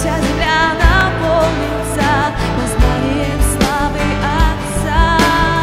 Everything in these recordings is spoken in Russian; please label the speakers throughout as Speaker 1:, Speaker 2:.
Speaker 1: вся земля наполнится познанием славы Отца.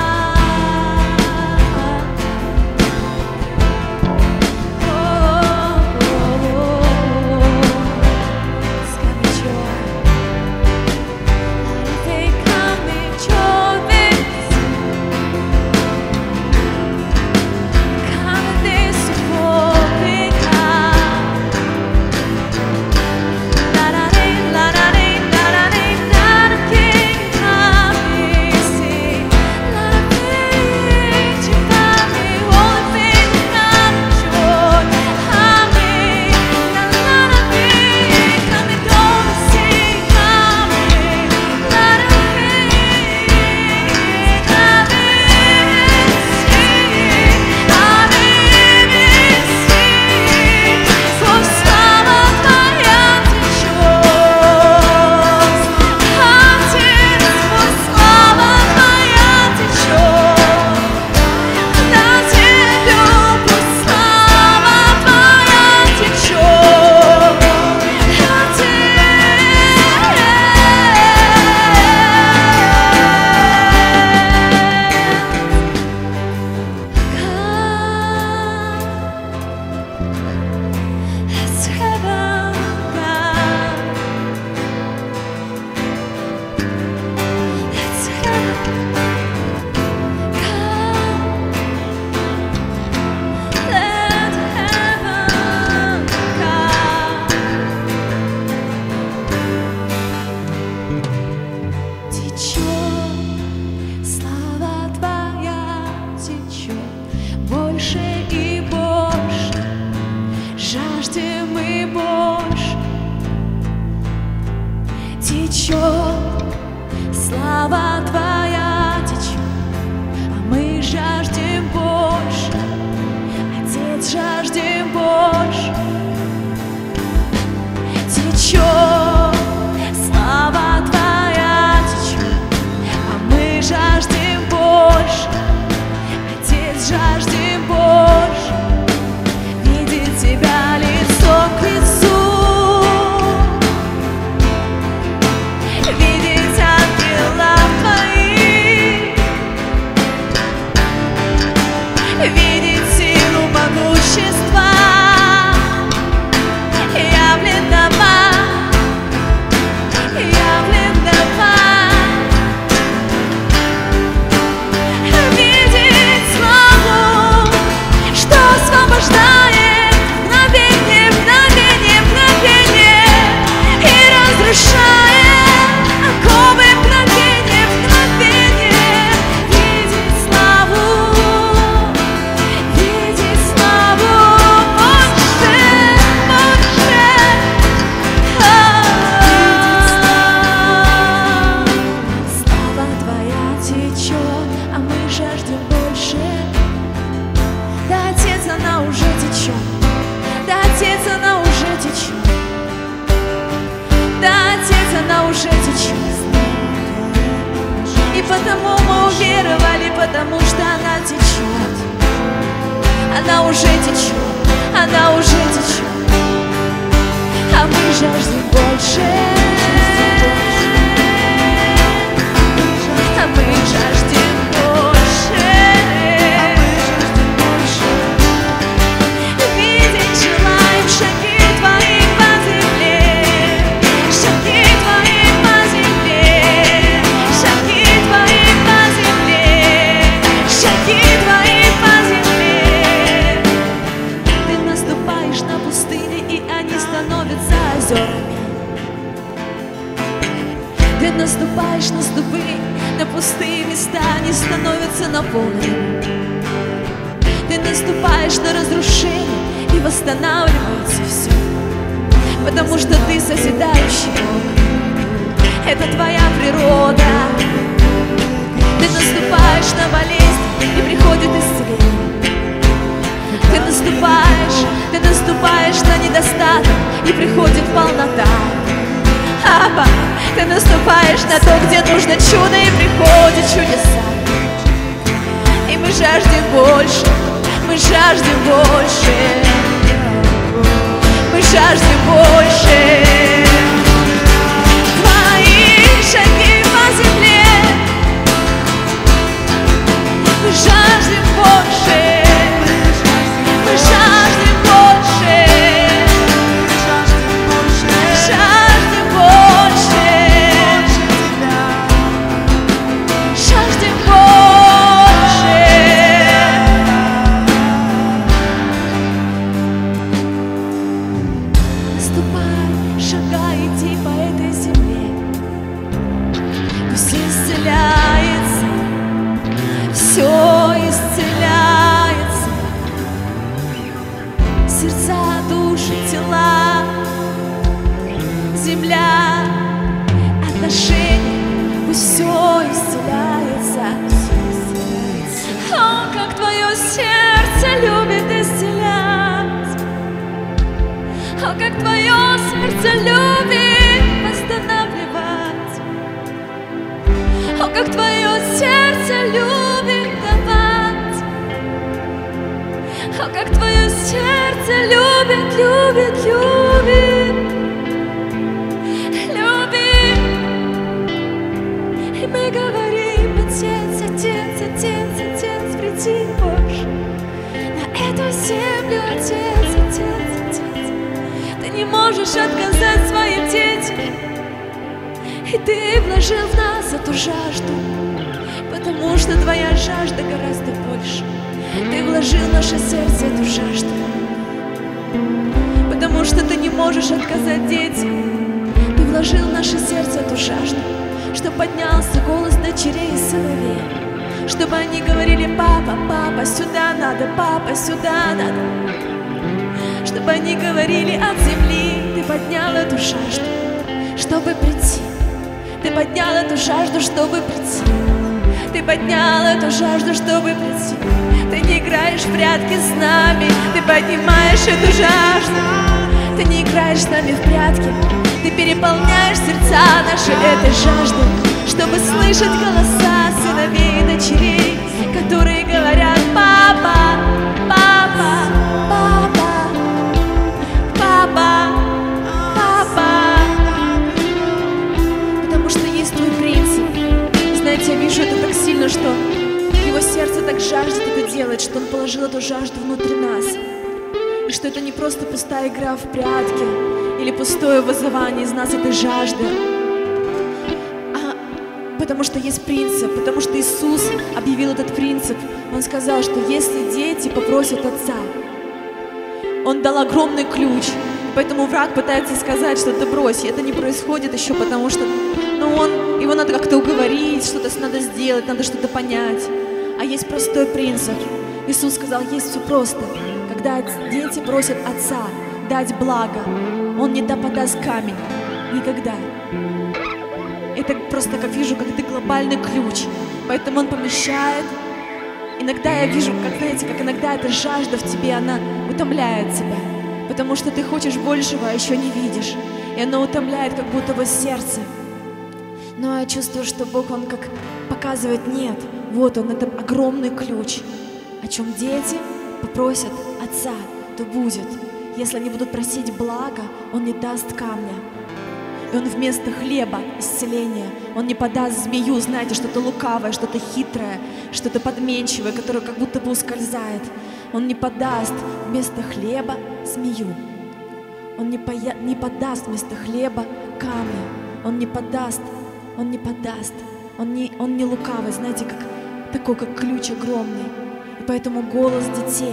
Speaker 1: Слава Твоя течет, а мы жаждем больше. Отец, жаждем больше. Течет, слава Твоя течет, а мы жаждем больше. Отец, жаждем больше. Видеть Тебя лицо к лицу. И потому мы уверовали, потому что она течет. Она уже течет, она уже течет, а мы жаждем больше. А мы жаждем больше. Видеть желаем шаги Твои по земле, шаги Твои по земле, шаги Твои по земле, шаги Твои по земле. Ты наступаешь на пустыни, и они становятся озерами. Ты наступаешь на ступы, на пустые места, они становятся наполненными. Ты наступаешь на разрушение, и восстанавливается все, потому что Ты созидающий Бог. Это Твоя природа. Ты наступаешь на болезнь, и приходит исцеление. Ты наступаешь на недостаток, и приходит полнота. Аба, Ты наступаешь на то, где нужно чудо, и приходит чудеса. И мы жаждем больше, мы жаждем больше, мы жаждем больше. О, как твое сердце любит восстанавливать, о, как твое сердце любит давать, о, как твое сердце любит, любит, любит, любит. И мы говорим: Отец, Отец, Отец, Отец, приди больше на эту землю, Отец, Отец, Отец. Ты не можешь отказать своим детям, и Ты вложил в нас эту жажду, потому что Твоя жажда гораздо больше. Ты вложил в наше сердце эту жажду, потому что Ты не можешь отказать детям. Ты вложил в наше сердце эту жажду, чтобы поднялся голос дочерей и сыновей, чтобы они говорили: папа, папа, сюда надо, папа, сюда надо. Чтобы они говорили от земли: Ты поднял эту жажду, чтобы прийти. Ты поднял эту жажду, чтобы прийти. Ты поднял эту жажду, чтобы прийти. Ты не играешь в прятки с нами, Ты поднимаешь эту жажду. Ты не играешь с нами в прятки, Ты переполняешь сердца наши этой жаждой, чтобы слышать голоса сыновей и дочерей, которые говорят: папа, папа, папа, папа, папа. Потому что есть Твой принцип. Знаете, я вижу это так сильно, что Его сердце так жаждет это делать, что Он положил эту жажду внутри нас. И что это не просто пустая игра в прятки или пустое вызывание из нас этой жажды, потому что есть принцип, потому что Иисус объявил этот принцип. Он сказал, что если дети попросят Отца, Он дал огромный ключ. И поэтому враг пытается сказать, что да брось, это не происходит еще, потому что его надо как-то уговорить, что-то надо сделать, надо что-то понять. А есть простой принцип. Иисус сказал: есть все просто. Когда дети просят Отца дать благо, Он не подаст камень. Никогда. Это просто, как вижу, как это глобальный ключ. Поэтому Он помещает. Иногда я вижу, как, знаете, как иногда эта жажда в тебе, она утомляет тебя. Потому что ты хочешь большего, а еще не видишь. И она утомляет, как будто бы сердце. Но я чувствую, что Бог, Он как показывает: нет, вот Он, это огромный ключ. О чем дети попросят Отца, то будет. Если они будут просить блага, Он не даст камня. И Он вместо хлеба исцеления, Он не подаст змею, знаете, что-то лукавое, что-то хитрое, что-то подменчивое, которое как будто бы ускользает. Он не подаст вместо хлеба змею. Он не подаст вместо хлеба камня. Он не подаст. Он не лукавый, знаете, такой, как ключ огромный. И поэтому голос детей.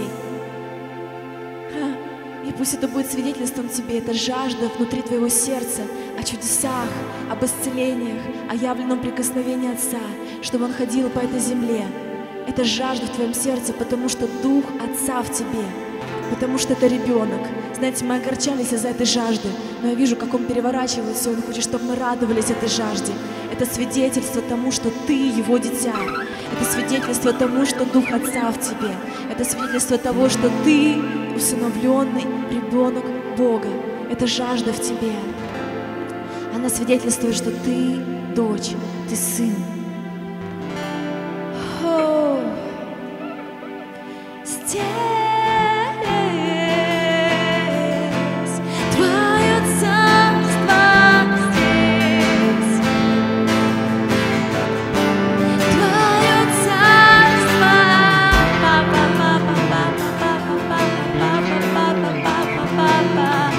Speaker 1: И пусть это будет свидетельством тебе, это жажда внутри твоего сердца о чудесах, об исцелениях, о явленном прикосновении Отца, чтобы Он ходил по этой земле. Это жажда в твоем сердце, потому что Дух Отца в тебе, потому что это ребенок. Знаете, мы огорчались из-за этой жажды, но я вижу, как Он переворачивается, и Он хочет, чтобы мы радовались этой жажде. Это свидетельство тому, что ты Его дитя. Это свидетельство тому, что Дух Отца в тебе. Это свидетельство того, что ты усыновленный ребенок Бога. Это жажда в тебе. Она свидетельствует, что ты дочь, ты сын. Здесь Твое царство, здесь Твое царство, папа, папа, папа, папа, папа, папа, папа, папа.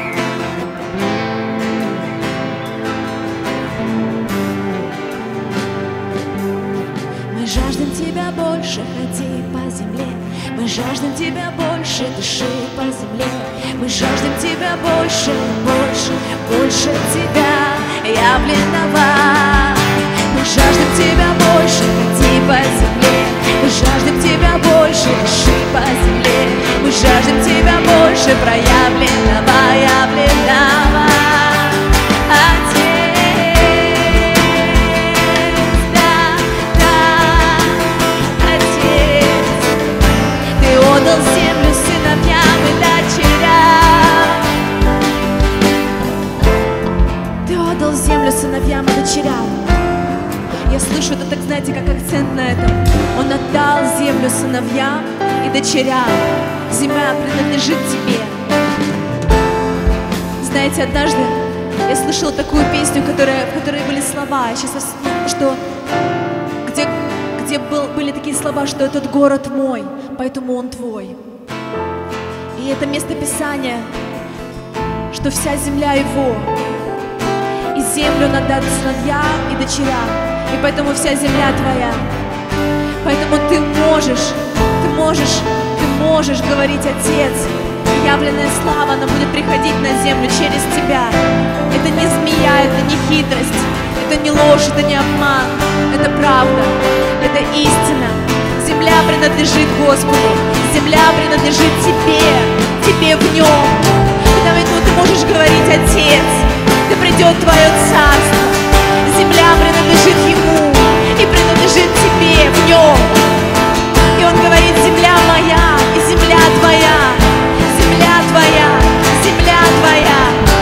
Speaker 1: Мы жаждем Тебя больше, ходи по земле. Мы жаждем Тебя больше, дыши по земле. Мы жаждем Тебя больше, больше, больше Тебя явленного. Мы жаждем Тебя больше, ходи по земле. Мы жаждем Тебя больше, дыши по земле. Мы жаждем Тебя больше, проявленного, явленного. Отдал землю сыновьям и дочерям. знаете, как акцент на этом. Он отдал землю сыновьям и дочерям. Земля принадлежит тебе. Знаете, однажды я слышала такую песню, в которой были слова, что где были такие слова, что этот город мой, поэтому он твой. И это место Писания, что вся земля его, и землю он отдаст сыновьям и дочерям, и поэтому вся земля твоя. Поэтому ты можешь говорить: Отец, и явленная слава, она будет приходить на землю через тебя. Это не змея, это не хитрость, это не ложь, это не обман, это правда, это истина. Земля принадлежит Господу, земля принадлежит тебе в нем. Поэтому ты можешь говорить: Отец, да придет твое царство. Земля принадлежит ему и принадлежит тебе в нем. И он говорит: земля моя и земля твоя, земля твоя, земля твоя.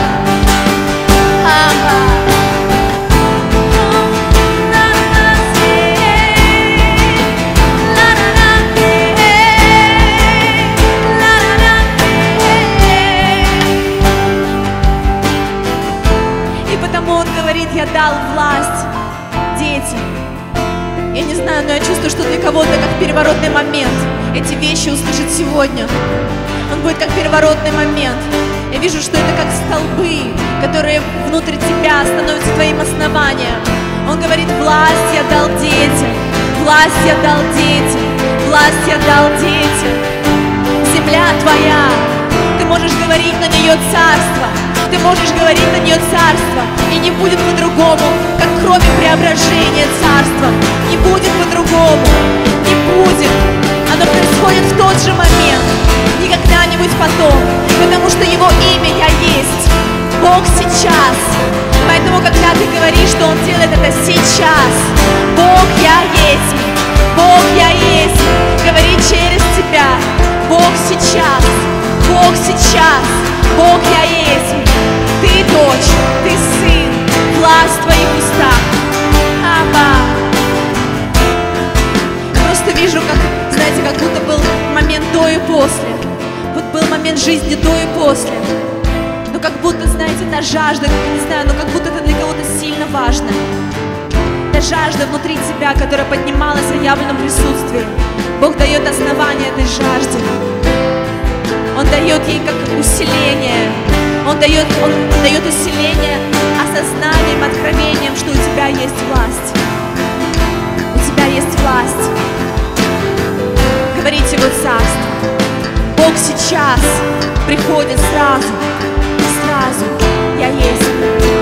Speaker 1: И потому он говорит: я дал власть детям. Я не знаю, но я чувствую, что для кого-то как переворотный момент эти вещи услышать сегодня. Он будет как переворотный момент. Я вижу, что это как столбы, которые внутрь тебя становятся твоим основанием. Он говорит: власть я дал детям, власть я дал детям, власть я дал детям. Земля твоя, ты можешь говорить на нее царство. Ты можешь говорить на нее царство, и не будет по-другому, как кроме преображения царства. Не будет по-другому, не будет. Оно происходит в тот же момент, не когда-нибудь потом, потому что его имя я есть, Бог сейчас. Поэтому, когда ты говоришь, что Он делает это сейчас, Бог я есть, Бог я есть, говори через тебя, Бог сейчас, Бог сейчас, Бог я есть. Ты дочь, ты сын, власть в твоих устах. Аба. Просто вижу, как, знаете, как будто был момент до и после. Вот был момент жизни до и после. Но как будто, знаете, та жажда, не знаю, но как будто это для кого-то сильно важно. Та жажда внутри тебя, которая поднималась в явленном присутствии. Бог дает основание этой жажде. Он дает ей как усиление. Он дает усиление осознанием, откровением, что у тебя есть власть. У тебя есть власть. Говорите Его царство. Бог сейчас приходит сразу. Сразу. Я есть.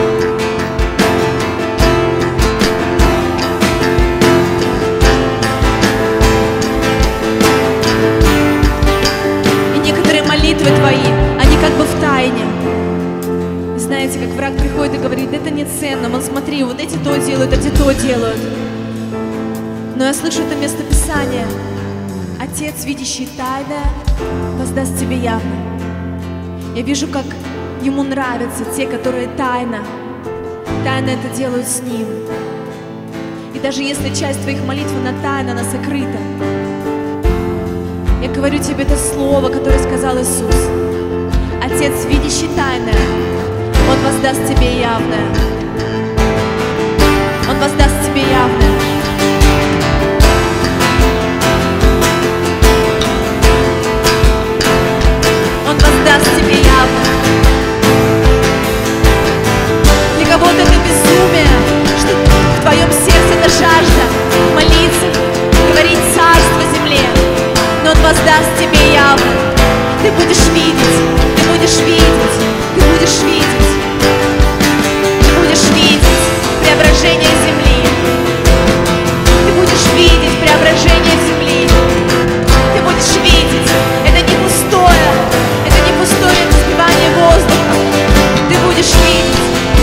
Speaker 1: И некоторые молитвы твои, они как бы в тайне. Знаете, как враг приходит и говорит: это не ценно, вон смотри, вот эти то делают, эти то делают. Но я слышу это место Писания: Отец, видящий тайное, воздаст тебе явно. Я вижу, как Ему нравятся те, которые тайно это делают с Ним. И даже если часть твоих молитв, она тайна, она сокрыта, я говорю тебе это слово, которое сказал Иисус: Отец, видящий тайное, Он воздаст тебе явное. Он воздаст тебе явное. Он воздаст тебе явное. Для кого-то это безумие, что в твоем сердце это жажда молиться, говорить царство земле. Но Он воздаст тебе явно. Ты будешь видеть, ты будешь видеть, ты будешь видеть. Преображение земли. Ты будешь видеть преображение земли. Ты будешь видеть. Это не пустое взбивание воздуха. Ты будешь видеть.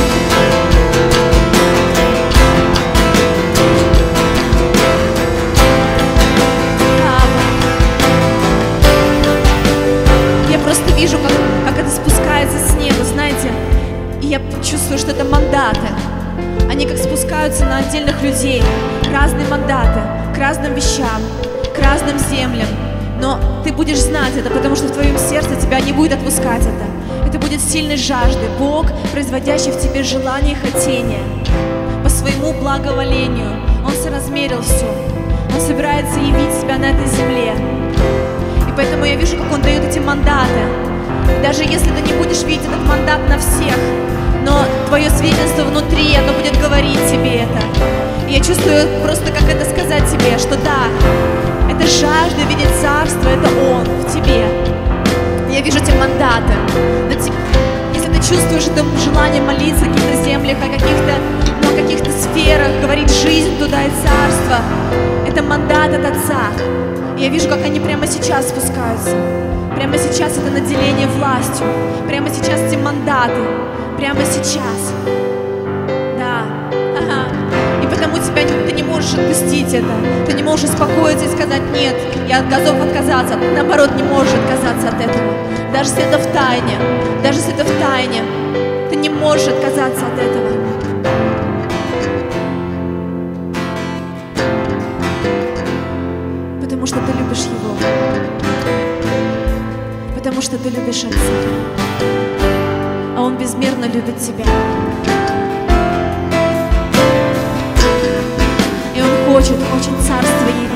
Speaker 1: Я просто вижу, как это спускается с неба, знаете. И я чувствую, что это мандаты. они как спускаются на отдельных людей, к разным мандатам, к разным вещам, к разным землям. Но ты будешь знать это, потому что в твоем сердце тебя не будет отпускать это. Это будет сильной жаждой. Бог, производящий в тебе желание и хотение. По своему благоволению Он соразмерил все. Он собирается явить себя на этой земле. И поэтому я вижу, как Он дает эти мандаты. Даже если ты не будешь видеть этот мандат на всех, но твое свидетельство внутри, оно будет говорить тебе это. И я чувствую просто, как это сказать тебе, что да, это жажда видеть царство, это Он в тебе. Я вижу эти мандаты. Если ты чувствуешь это желание молиться о каких-то землях, о каких-то сферах, говорить жизнь туда и царство, это мандат от Отца. Я вижу, как они прямо сейчас спускаются. Прямо сейчас это наделение властью. Прямо сейчас эти мандаты. Прямо сейчас. Да. Ага. И потому ты не можешь отпустить это. Ты не можешь успокоиться и сказать: нет, я готов отказаться. Ты, наоборот, не можешь отказаться от этого. Даже если это в тайне. Даже если это в тайне. Ты не можешь отказаться от этого. Потому что ты любишь Его. Потому что ты любишь Отца. А Он безмерно любит тебя. И Он хочет царство явить.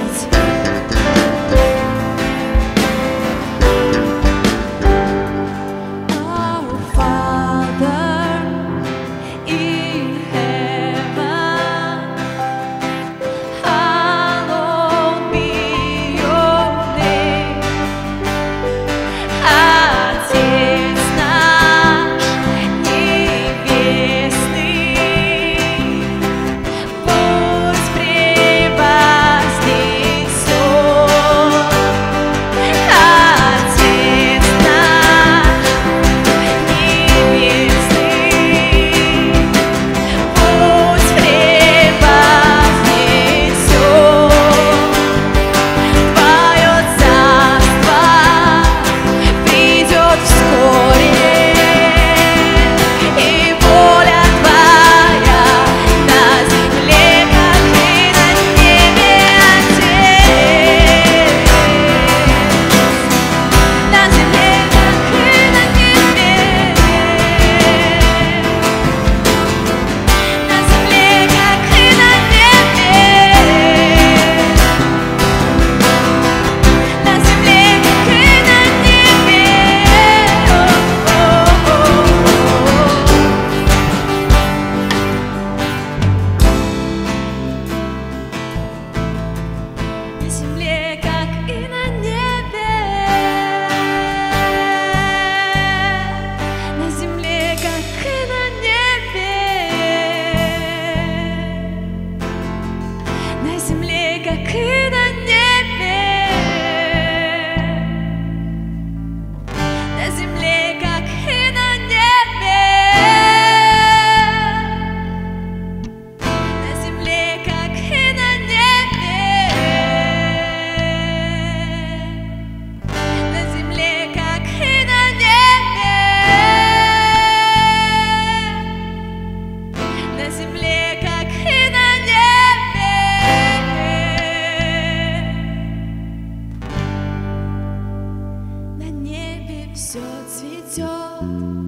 Speaker 1: Все цветет,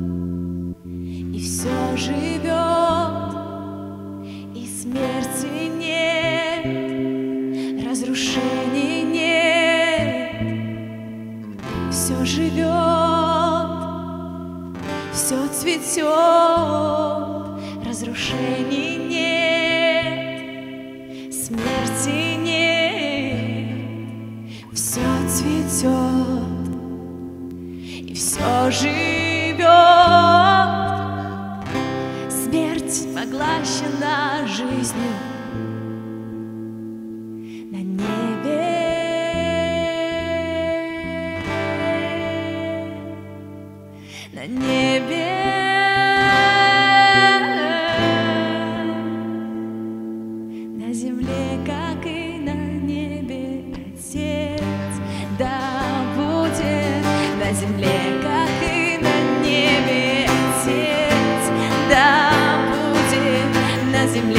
Speaker 1: и все живет, и смерти нет, разрушений нет. Все живет, все цветет, разрушений нет, смерти нет. Все цветет. Все живет, смерть поглощена жизнью на небе, на небе. На земле, как и на небе, Отец, да будет на земле. На земле.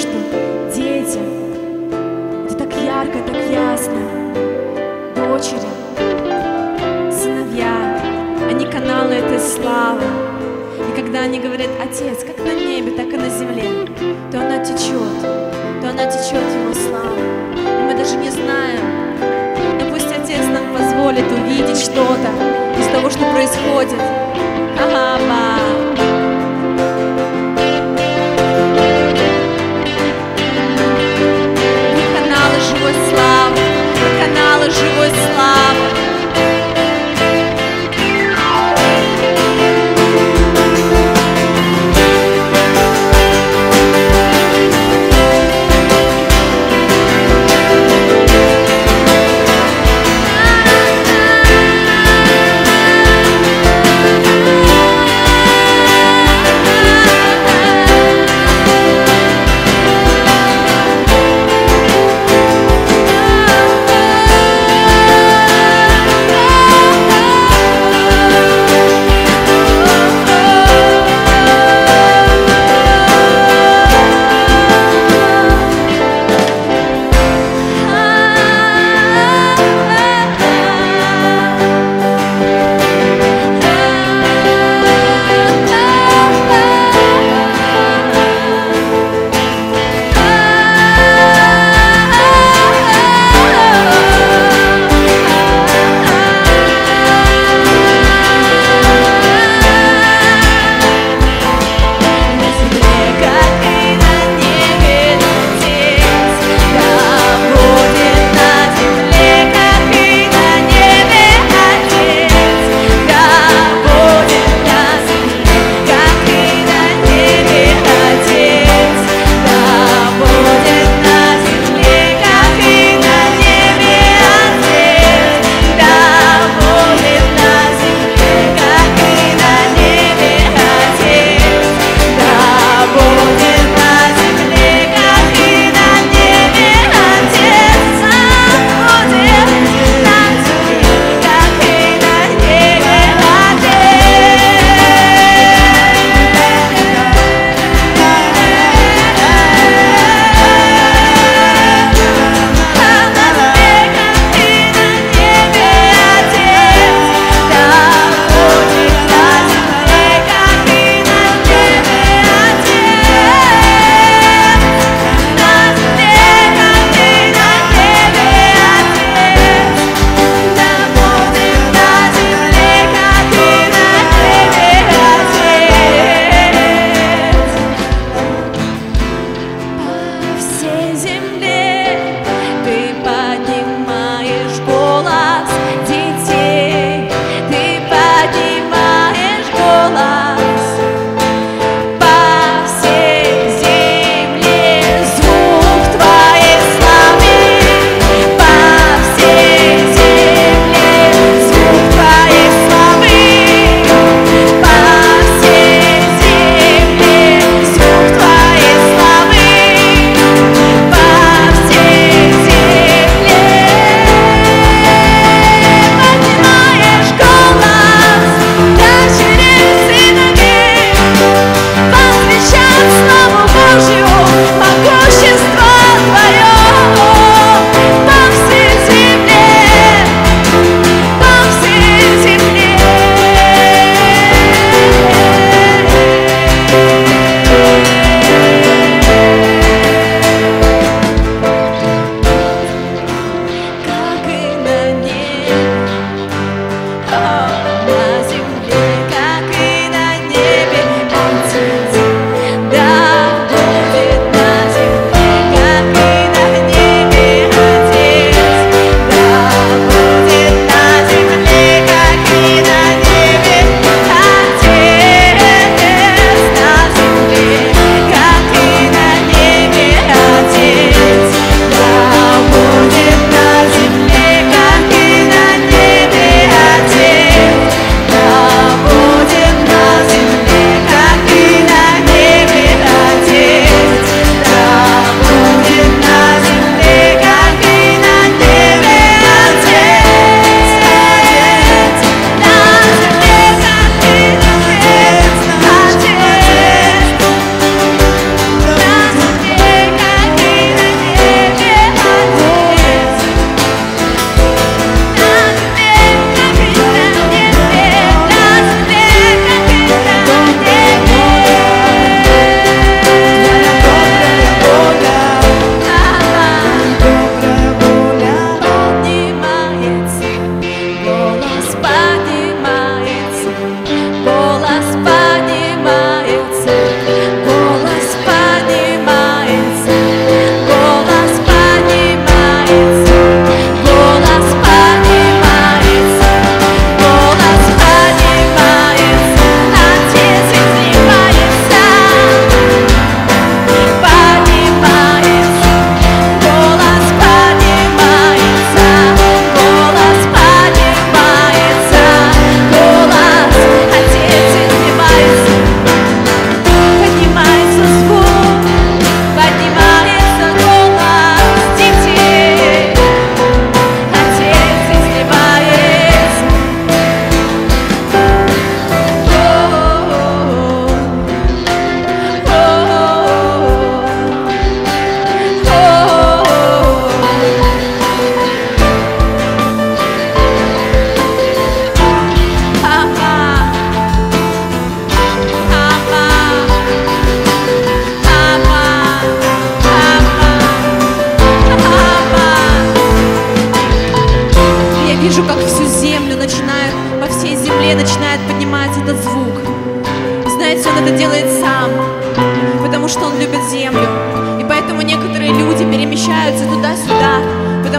Speaker 1: что дети, где так ярко, так ясно, дочери, сыновья, они каналы этой славы. И когда они говорят: Отец, как на небе, так и на земле, то она течет Его слава. И мы даже не знаем, но пусть Отец нам позволит увидеть что-то из того, что происходит. Аба. Каналы живой славы, каналы живой славы.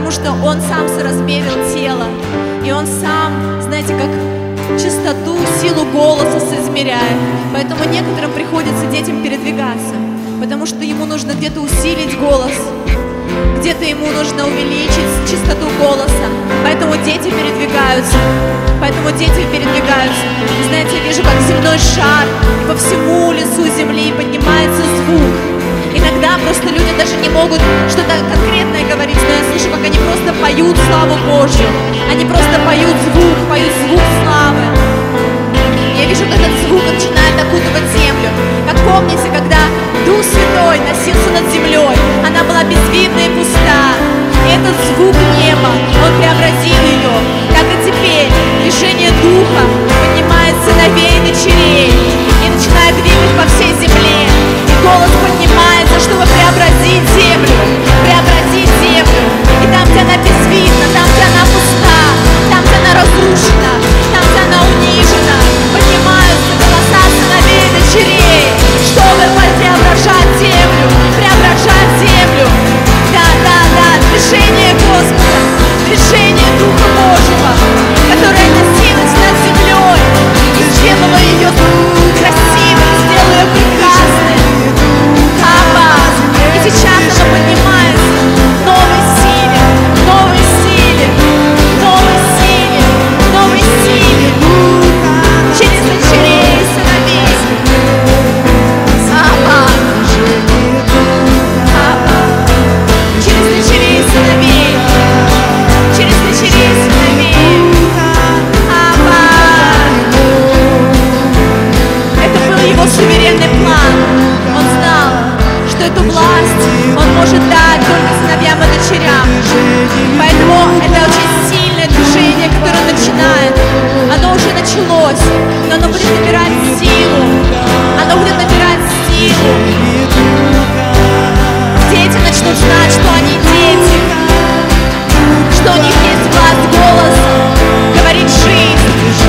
Speaker 1: потому что Он сам соразмерил тело, и Он сам, знаете, как чистоту, силу голоса соизмеряет. Поэтому некоторым приходится детям передвигаться, потому что ему нужно где-то усилить голос, где-то ему нужно увеличить чистоту голоса. Поэтому дети передвигаются. Вы знаете, я вижу, как земной шар, и по всему лицу земли поднимается звук. Иногда просто люди даже не могут что-то конкретное говорить, но я слышу, как они просто поют славу Божью. Они просто поют звук славы. Я вижу, как этот звук начинает окутывать землю. Как помните, когда Дух Святой носился над землей, она была безвидна и пуста. И этот звук неба, он преобразил ее. Так и теперь движение Духа поднимает сыновей и дочерей и начинает двигать по всей земле. И голос поднимается, чтобы преобразить землю. И там, где она безвидна, там, где она пуста, там, где она разрушена, там, где она унижена, поднимаются голоса сыновей и дочерей, чтобы преображать землю. Да, движение Господа, движение Духа Божьего, которое носилось над землей и сделало ее красивой, сделало ее прекрасной. И сейчас она поднимается в новой силе, через дочерей и сыновей. Через дочерей и сыновей. Это был его суверенный план. Он знал, что эту власть он может дать только сыновьям и дочерям. Поэтому это очень сильное движение, которое начинает. Оно уже началось, но оно будет набирать силу. Дети начнут знать, что они дети, что у них есть власть голоса, говорить жизнь.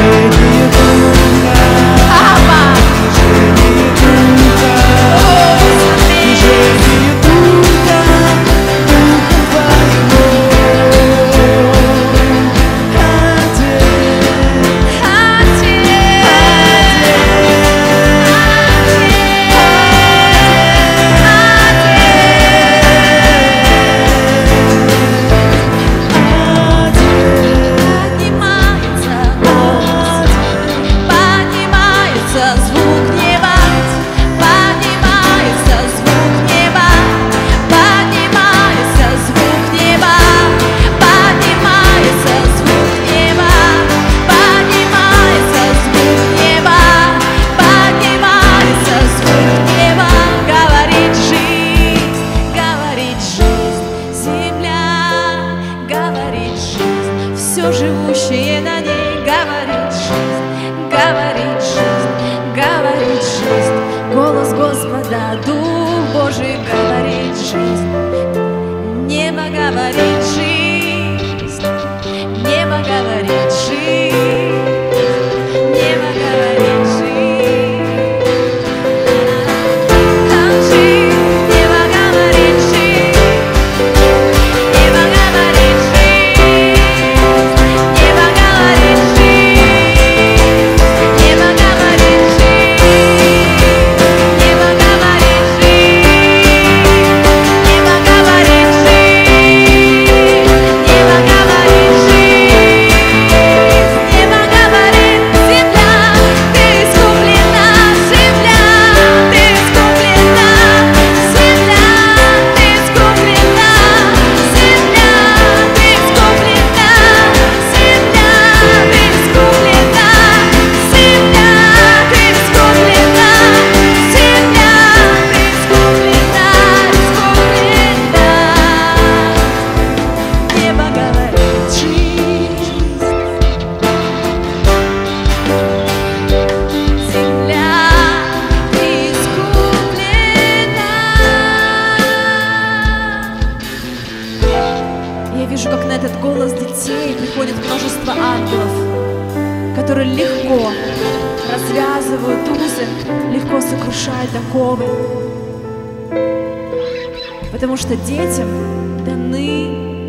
Speaker 1: развязывают узы, легко сокрушают оковы. Потому что детям даны в помощь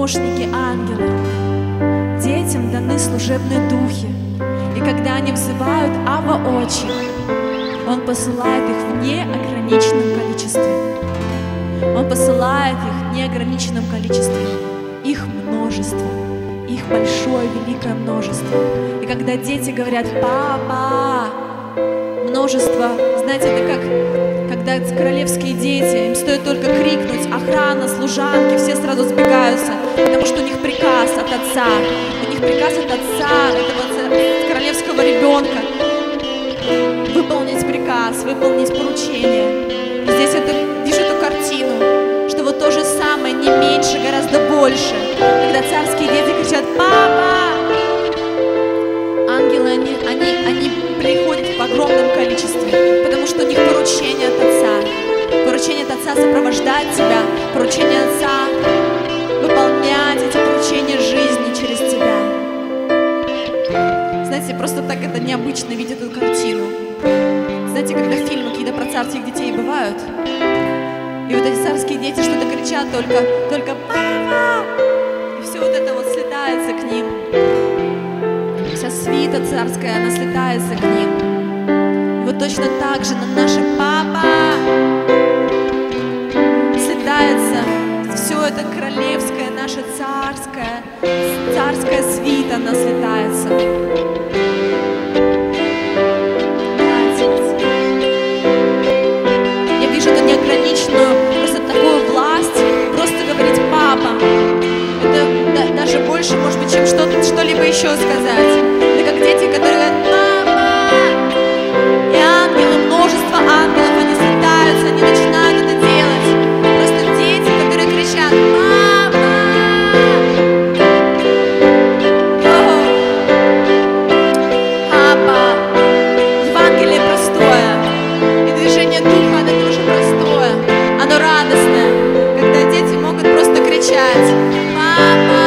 Speaker 1: помощники, ангелы. Детям даны служебные духи, и когда они взывают «Ава, Отче», Он посылает их в неограниченном количестве. Он посылает их в неограниченном количестве. Их множество, их большое, великое множество. И когда дети говорят «Папа», множество, знаете, это как когда королевские дети, им стоит только крикнуть, охрана, служанки, все сразу сбегаются, потому что у них приказ от отца. У них приказ от отца, этого королевского ребенка, выполнить приказ, выполнить поручение. Здесь вижу эту картину, что вот то же самое, не меньше, гораздо больше. Когда царские дети кричат «Папа!», ангелы, они приходят в огромном количестве, потому что у них поручение от Отца. Поручение от Отца сопровождать тебя, поручение Отца выполнять эти поручения жизни через тебя. Знаете, просто так это необычно видеть эту картину. Знаете, когда фильмы какие-то про царских детей бывают, и вот эти царские дети что-то кричат только «Папа!», и все вот это вот слетается к ним. Вся свита царская, она слетается к ним. И вот точно так же на наше «Папа» слетается все это королевское, наше царская свита, она слетается. Я вижу эту неограниченную, просто такую власть, просто говорить «Папа». Это даже больше, может быть, чем что-либо еще сказать. Это как дети, которые говорят «Папа!». И ангелы, множество ангелов, они слетаются, они начинают это делать. Просто дети, которые кричат «Папа!». Папа. Евангелие простое. И движение духа, оно тоже простое. Оно радостное. Когда дети могут просто кричать «Папа!».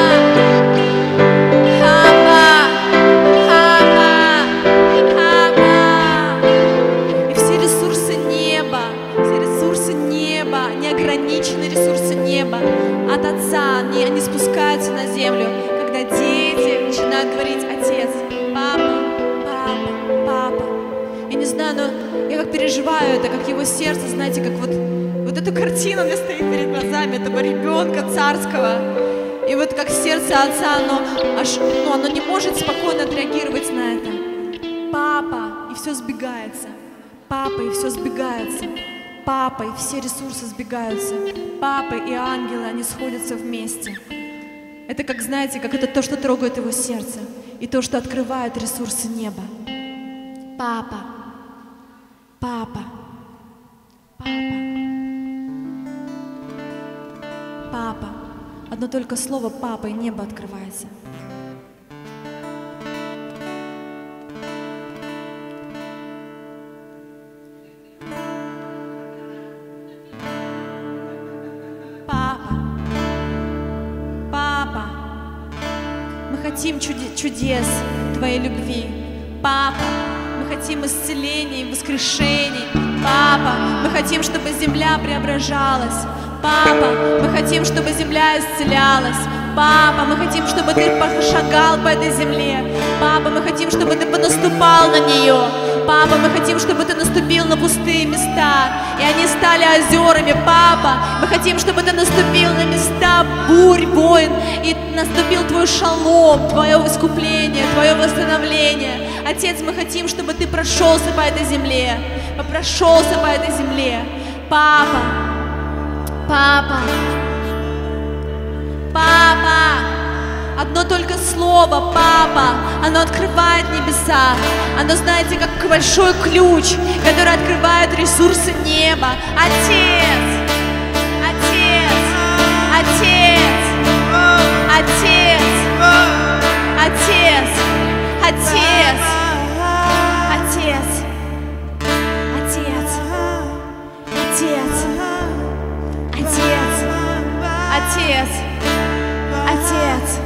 Speaker 1: Неограниченные ресурсы неба от Отца, они спускаются на землю, когда дети начинают говорить «Отец, папа, папа, папа». Я не знаю, но я как переживаю это, как его сердце, знаете, как вот эту картину у меня стоит перед глазами, этого ребенка царского. И вот как сердце Отца, оно не может спокойно отреагировать на это. Папа, и все сбегается. Папа, и все сбегается. Папа, и все ресурсы сбегаются. Папа и ангелы, они сходятся вместе. Это как, знаете, как это то, что трогает его сердце, и то, что открывает ресурсы неба. Папа, папа, папа, папа. Одно только слово «папа», и небо открывается. Мы хотим чудес Твоей любви. Папа, мы хотим исцеления и воскрешений. Папа, мы хотим, чтобы земля преображалась. Папа, мы хотим, чтобы земля исцелялась. Папа, мы хотим, чтобы Ты пошагал по этой земле. Папа, мы хотим, чтобы Ты понаступал на нее. Папа, мы хотим, чтобы Ты наступил на пустые места, и они стали озерами. Папа, мы хотим, чтобы Ты наступил на места бурь, войн, и наступил Твой шалом, Твое искупление, Твое восстановление. Отец, мы хотим, чтобы Ты прошелся по этой земле, прошелся по этой земле. Папа, папа, папа. Одно только слово «папа», оно открывает небеса. Оно, знаете, как большой ключ, который открывает ресурсы неба. Отец! Отец! Отец! Отец! Отец! Отец! Отец! Отец! Отец! Отец! Отец! Отец!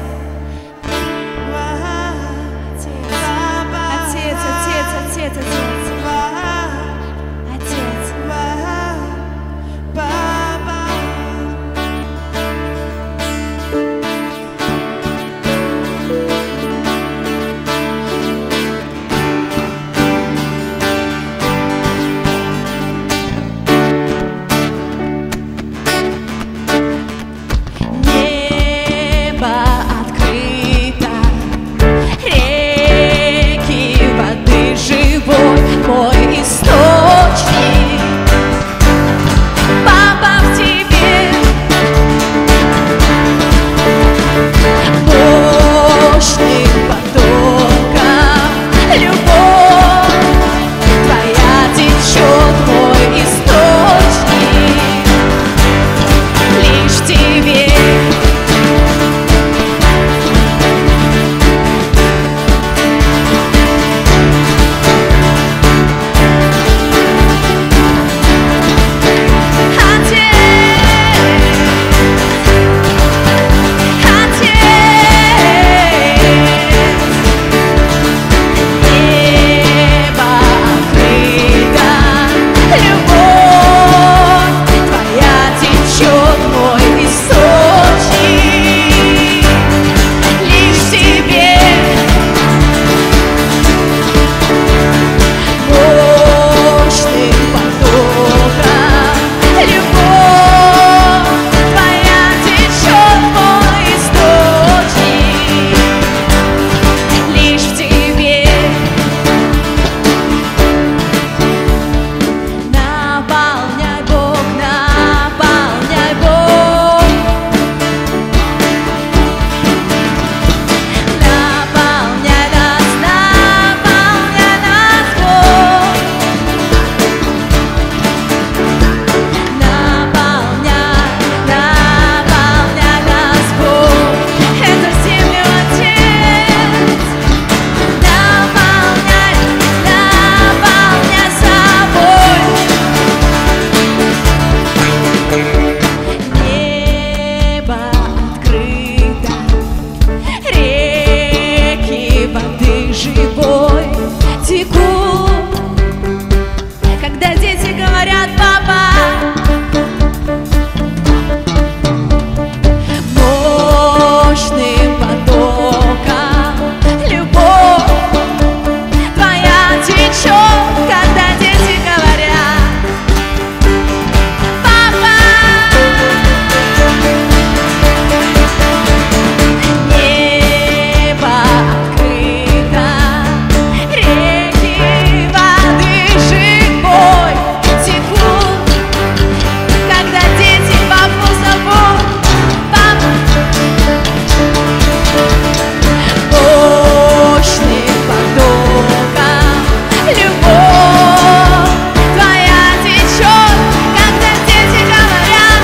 Speaker 1: Отец, отец, отец, мой источник лишь в тебе. Мощным потоком любовь твоя течет, мой источник лишь в тебе. Наполняй, Бог, наполняй, Бог, наполняй нас, Бог, наполняй нас, Бог, это землю Отец. Наполняй собой. Небо открыто, реки воды живой текут, когда дети говорят: папа. Мощным потоком любовь твоя течет, когда дети говорят: папа. Небо открыто, реки воды живой текут, когда дети папу зовут. Папа. Мощным потоком любовь твоя течет, когда дети говорят: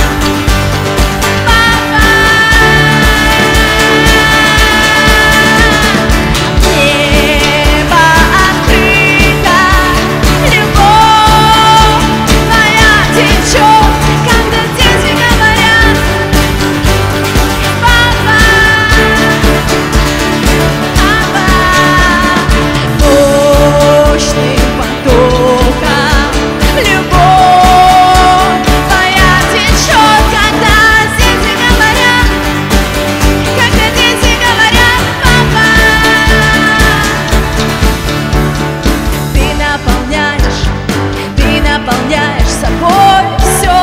Speaker 1: папа. Небо открыто, любовь твоя течет, когда дети говорят: папа. Мощным потоком любовь твоя течет, когда дети говорят, папа. Ты наполняешь собой все,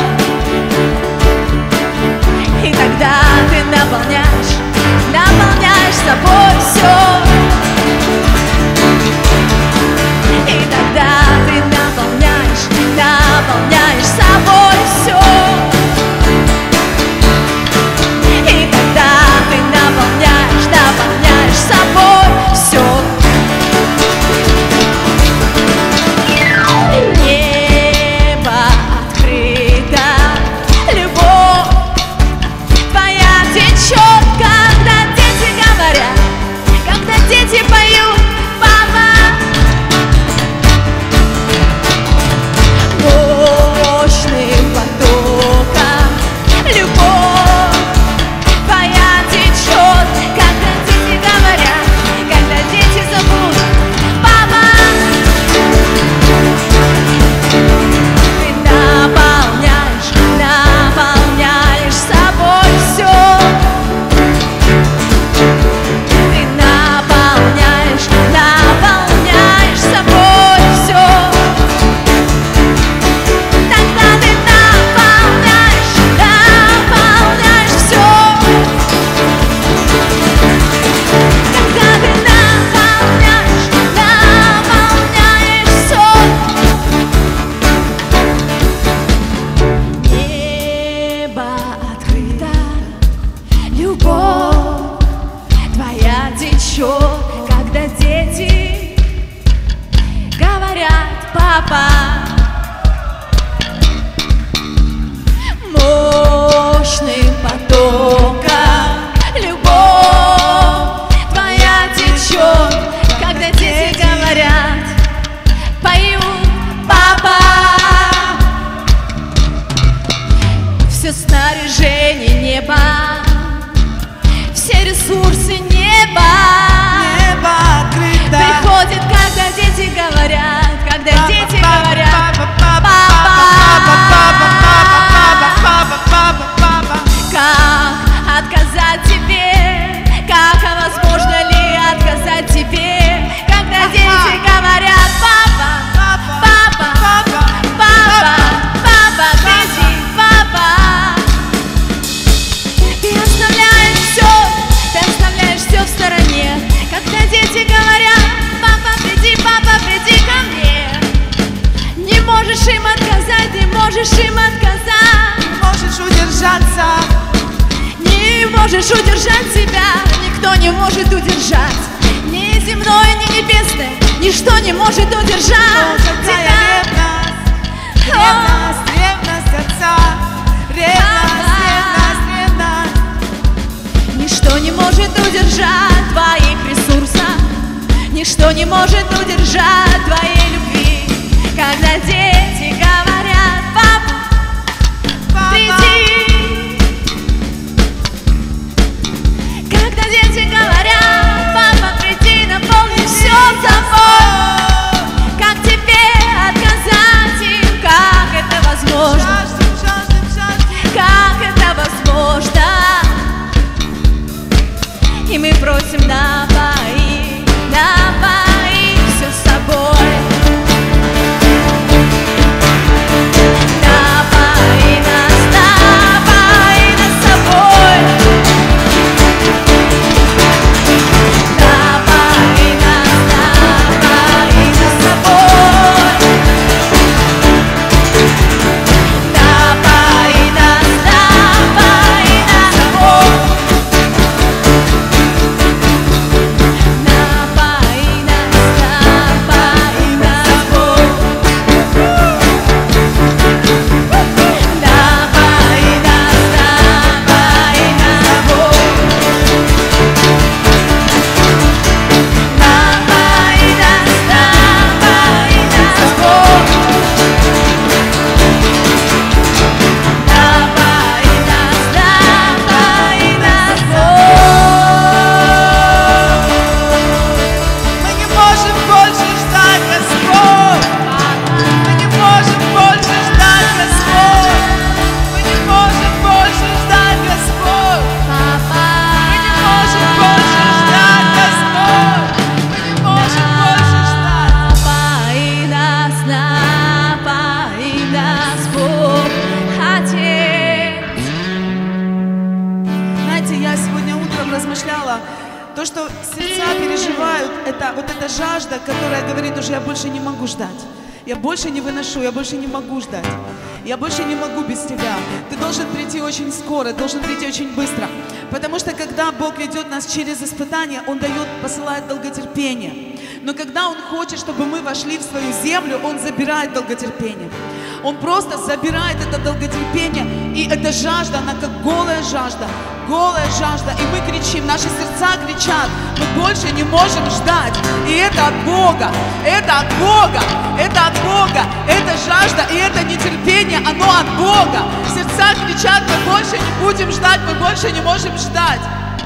Speaker 1: и тогда ты наполняешь собой все. И тогда ты наполняешь собой все. И тогда ты наполняешь собой все. Небо открыто, любовь твоя течет, когда дети говорят, когда дети поют: папа. Мощным потоком любовь твоя течет, когда дети говорят, когда дети зовут: папа. Ты наполняешь собой все. Ты наполняешь собой все. Тогда ты наполняешь все. Тогда ты наполняешь все. Небо открыто, любовь твоя течет, когда дети говорят: папа. Мощным потоком любовь твоя течет, когда дети говорят, поют: папа. Все снаряжение неба, все ресурсы неба приходит, когда дети говорят, когда дети говорят: папа. можешь удержать себя, никто не может удержать. Ни земное, ни небесное, ничто не может удержать тебя.
Speaker 2: Ревность, ревность отца, ревность, ревность.
Speaker 1: Ничто не может удержать твоих ресурсов, ничто не может удержать твоей любви. Когда дети говорят: папа, приди. Когда дети говорят: папа, приди, наполни все собой. Как тебе отказать им? Как это возможно? Как это возможно? И мы просим: напои, напои все собой. Напои нас собой. Напои нас собой. Напои нас собой.
Speaker 2: То, что сердца переживают, это вот эта жажда, которая говорит уже: я больше не могу ждать. Я больше не выношу, я больше не могу ждать. Я больше не могу без тебя. Ты должен прийти очень скоро, должен прийти очень быстро. Потому что когда Бог ведет нас через испытания, Он посылает долготерпение. Но когда Он хочет, чтобы мы вошли в свою землю, Он забирает долготерпение. Он просто забирает это долготерпение. И эта жажда, она как голая жажда. Голая жажда. И мы кричим, наши сердца кричат: мы больше не можем ждать. И это от Бога. Это от Бога. Это от Бога. Это жажда и это нетерпение, оно от Бога. Сердца кричат: мы больше не будем ждать, мы больше не можем ждать.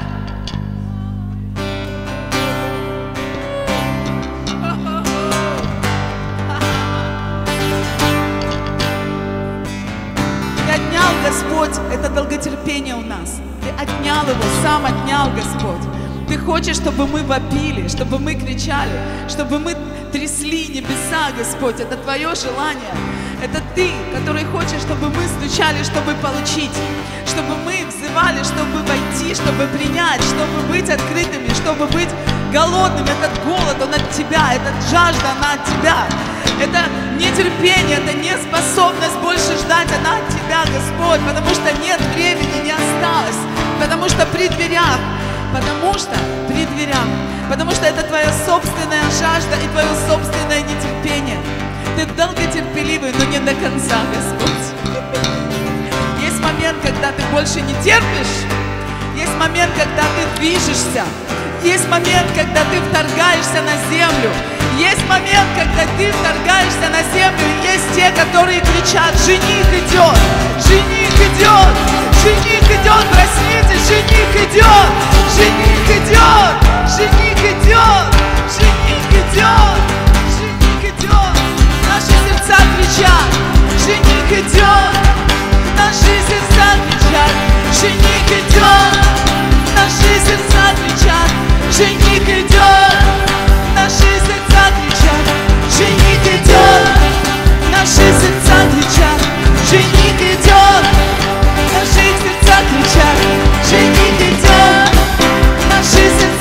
Speaker 2: Господь, это долготерпение у нас. Ты отнял его, сам отнял, Господь. Ты хочешь, чтобы мы вопили, чтобы мы кричали, чтобы мы трясли небеса, Господь. Это Твое желание. Это Ты, который хочешь, чтобы мы стучали, чтобы получить, чтобы мы взывали, чтобы войти, чтобы принять, чтобы быть открытыми, чтобы быть голодными. Этот голод, он от Тебя, эта жажда, она от Тебя. Это нетерпение, это неспособность больше ждать, она от Тебя, Господь, потому что нет времени, не осталось, потому что при дверях, потому что это Твоя собственная жажда и Твое собственное нетерпение. Ты долготерпеливый, но не до конца, Господь. Есть момент, когда ты больше не терпишь, есть момент, когда ты движешься, есть момент, когда ты вторгаешься на землю. Есть момент, когда ты вторгаешься на землю, и есть те, которые кричат: жених идет, жених идет, жених идет, проснитесь, жених идет, жених идет, жених идет, жених идет, жених идет. Наши сердца кричат: жених идет, наши сердца кричат: жених идет, наши сердца кричат: жених идет. Наши сердца кричат: жених идет. Наши сердца кричат: жених идет. Наши сердца кричат: жених идет. Наши сердца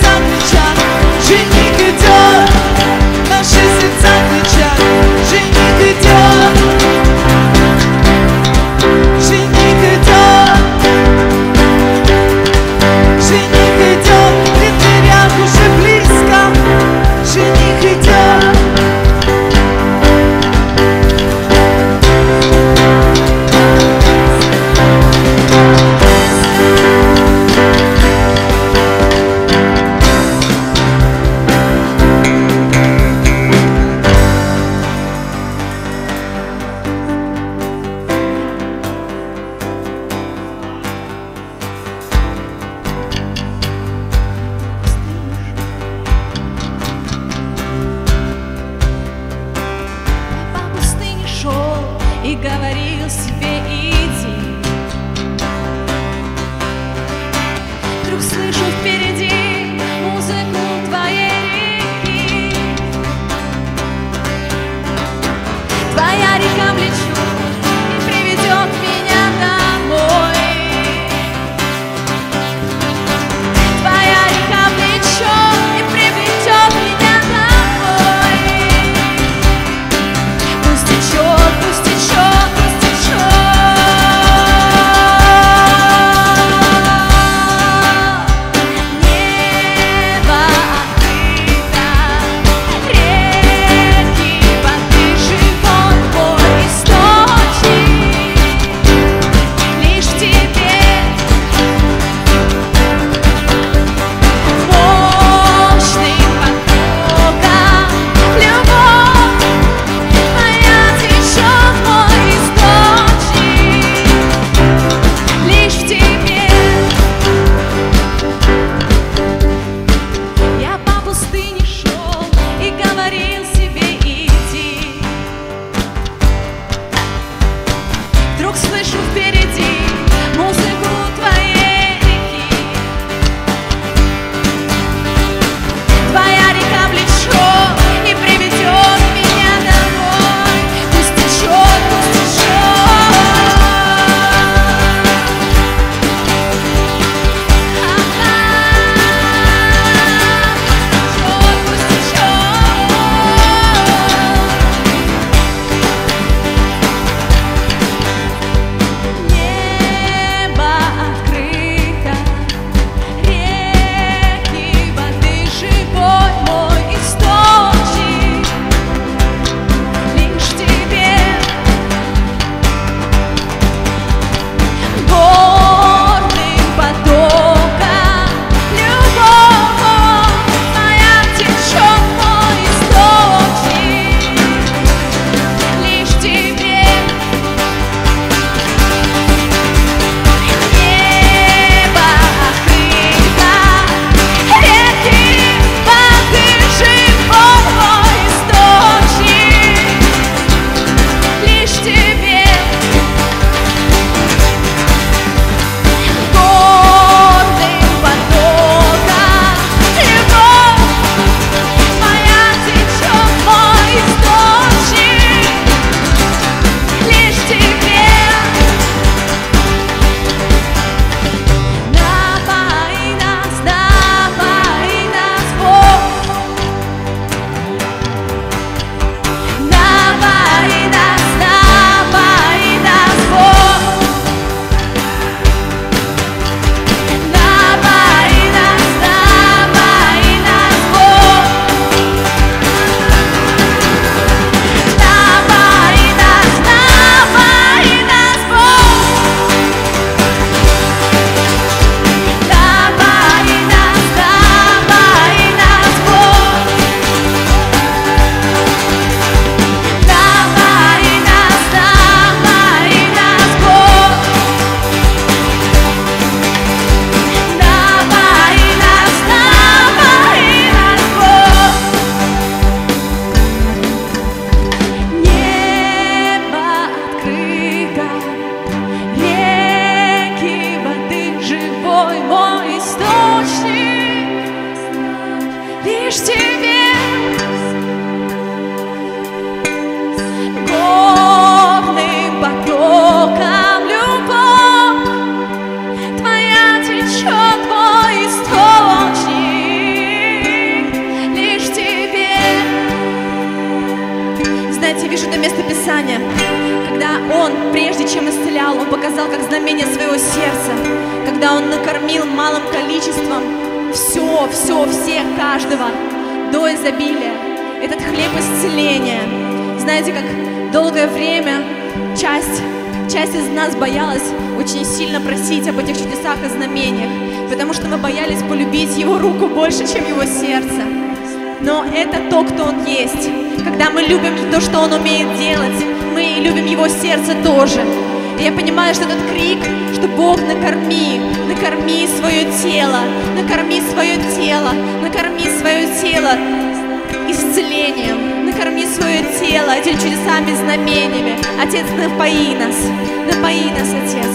Speaker 1: знамение своего сердца, когда Он накормил малым количеством все, всех, каждого до изобилия. Этот хлеб исцеления. Знаете, как долгое время часть из нас боялась очень сильно просить об этих чудесах и знамениях, потому что мы боялись полюбить Его руку больше, чем Его сердце. Но это то, кто Он есть. Когда мы любим то, что Он умеет делать, мы любим Его сердце тоже. И я понимаю, что этот крик, что Бог, накорми свое тело, накорми свое тело, накорми свое тело исцелением, накорми свое тело этими чудесами, знамениями. Отец, напои нас, Отец.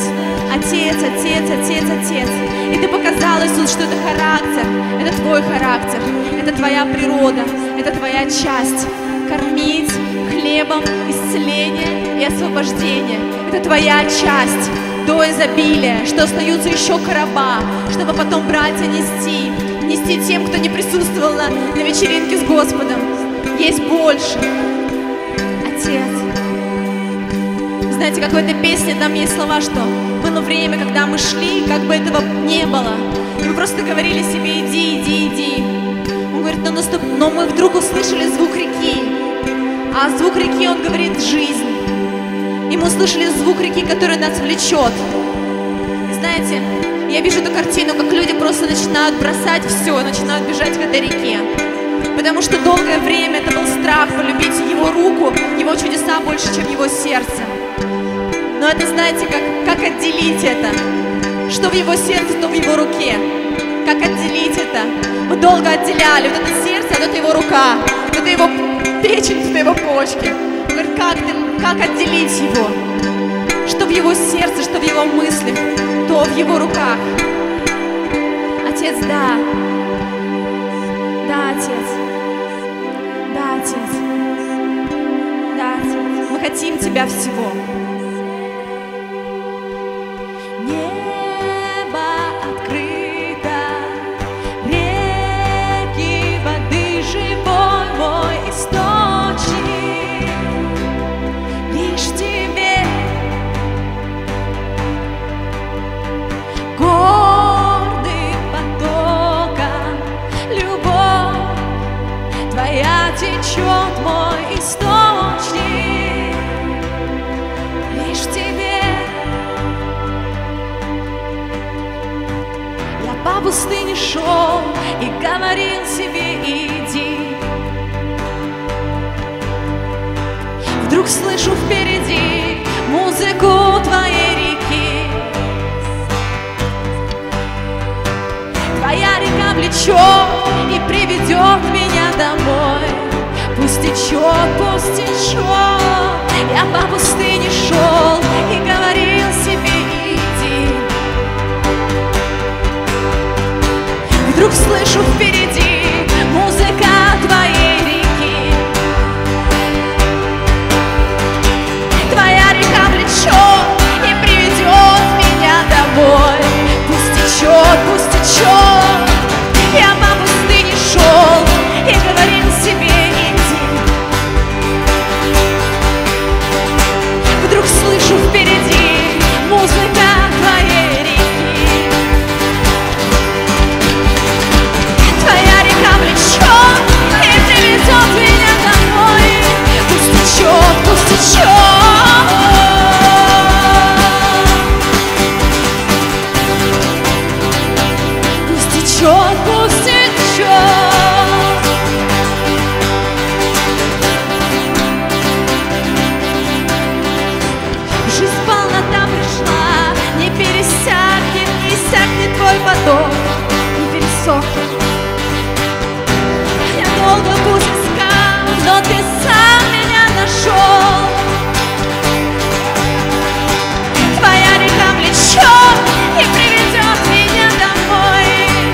Speaker 1: Отец. И Ты показал, Иисус, что это характер, это Твой характер, это Твоя природа, это Твоя часть. Кормить хлебом исцеление и освобождение. Это Твоя часть до изобилия, что остаются еще короба, чтобы потом брать и нести тем, кто не присутствовал на вечеринке с Господом. Есть больше. Отец. Знаете, как в этой песне там есть слова, что было время, когда мы шли, как бы этого не было. И мы просто говорили себе: иди. Он говорит: но мы вдруг услышали звук реки. А звук реки, он говорит, жизнь. И мы услышали звук реки, который нас влечет. И знаете, я вижу эту картину, как люди просто начинают бросать все, начинают бежать к этой реке. Потому что долгое время это был страх полюбить Его руку, Его чудеса больше, чем Его сердце. Но это, знаете, как отделить это? Что в Его сердце, то в Его руке. Как отделить это? Мы долго отделяли вот это сердце, а это Его рука, это Его печень, это Его почки. Он говорит, как отделить Его? Что в Его сердце, что в Его мыслях, то в Его руках. Отец, да. Да, Отец. Да, Отец. Да, Отец. Мы хотим Тебя всего.
Speaker 3: Течет мой источник, лишь Тебе. Я по пустыне шел и говорил себе: иди. Вдруг слышу впереди музыку Твоей реки. Твоя река влечет и приведет меня домой. Пусть течет, пусть течет. Я по пустыне шел и говорил себе: иди. Вдруг слышу впереди музыка Твоей реки. Твоя река влечет и приведет меня домой. Пусть течет, пусть течет. Я по пустыне шел и говорил себе: слышу впереди музыка Твоей реки. Твоя река влечет и приведет меня домой. Пусть течет, пусть течет. Пусть течет, пусть течет. Жизнь полнота пришла, не пересякнет, не иссякнет Твой поток, не пересохнет. Я долго путь искал, но Ты сам меня нашел. Твоя река влечет и приведет меня домой.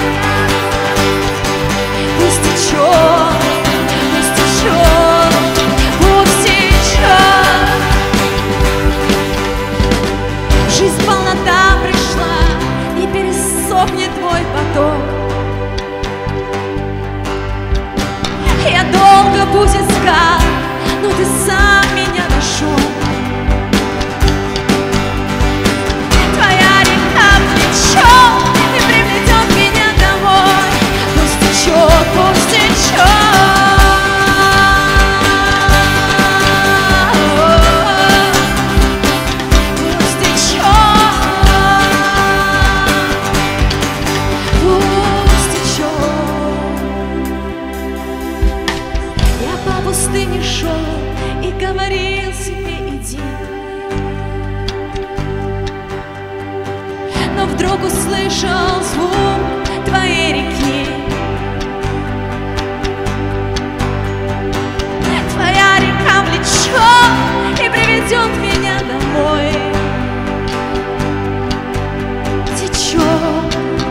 Speaker 3: Пусть течет, пусть течет, пусть течет. Жизнь полнота пришла, не пересохнет Твой вдруг услышал звук твоей реки. Твоя река влечет и приведет меня домой. Течет,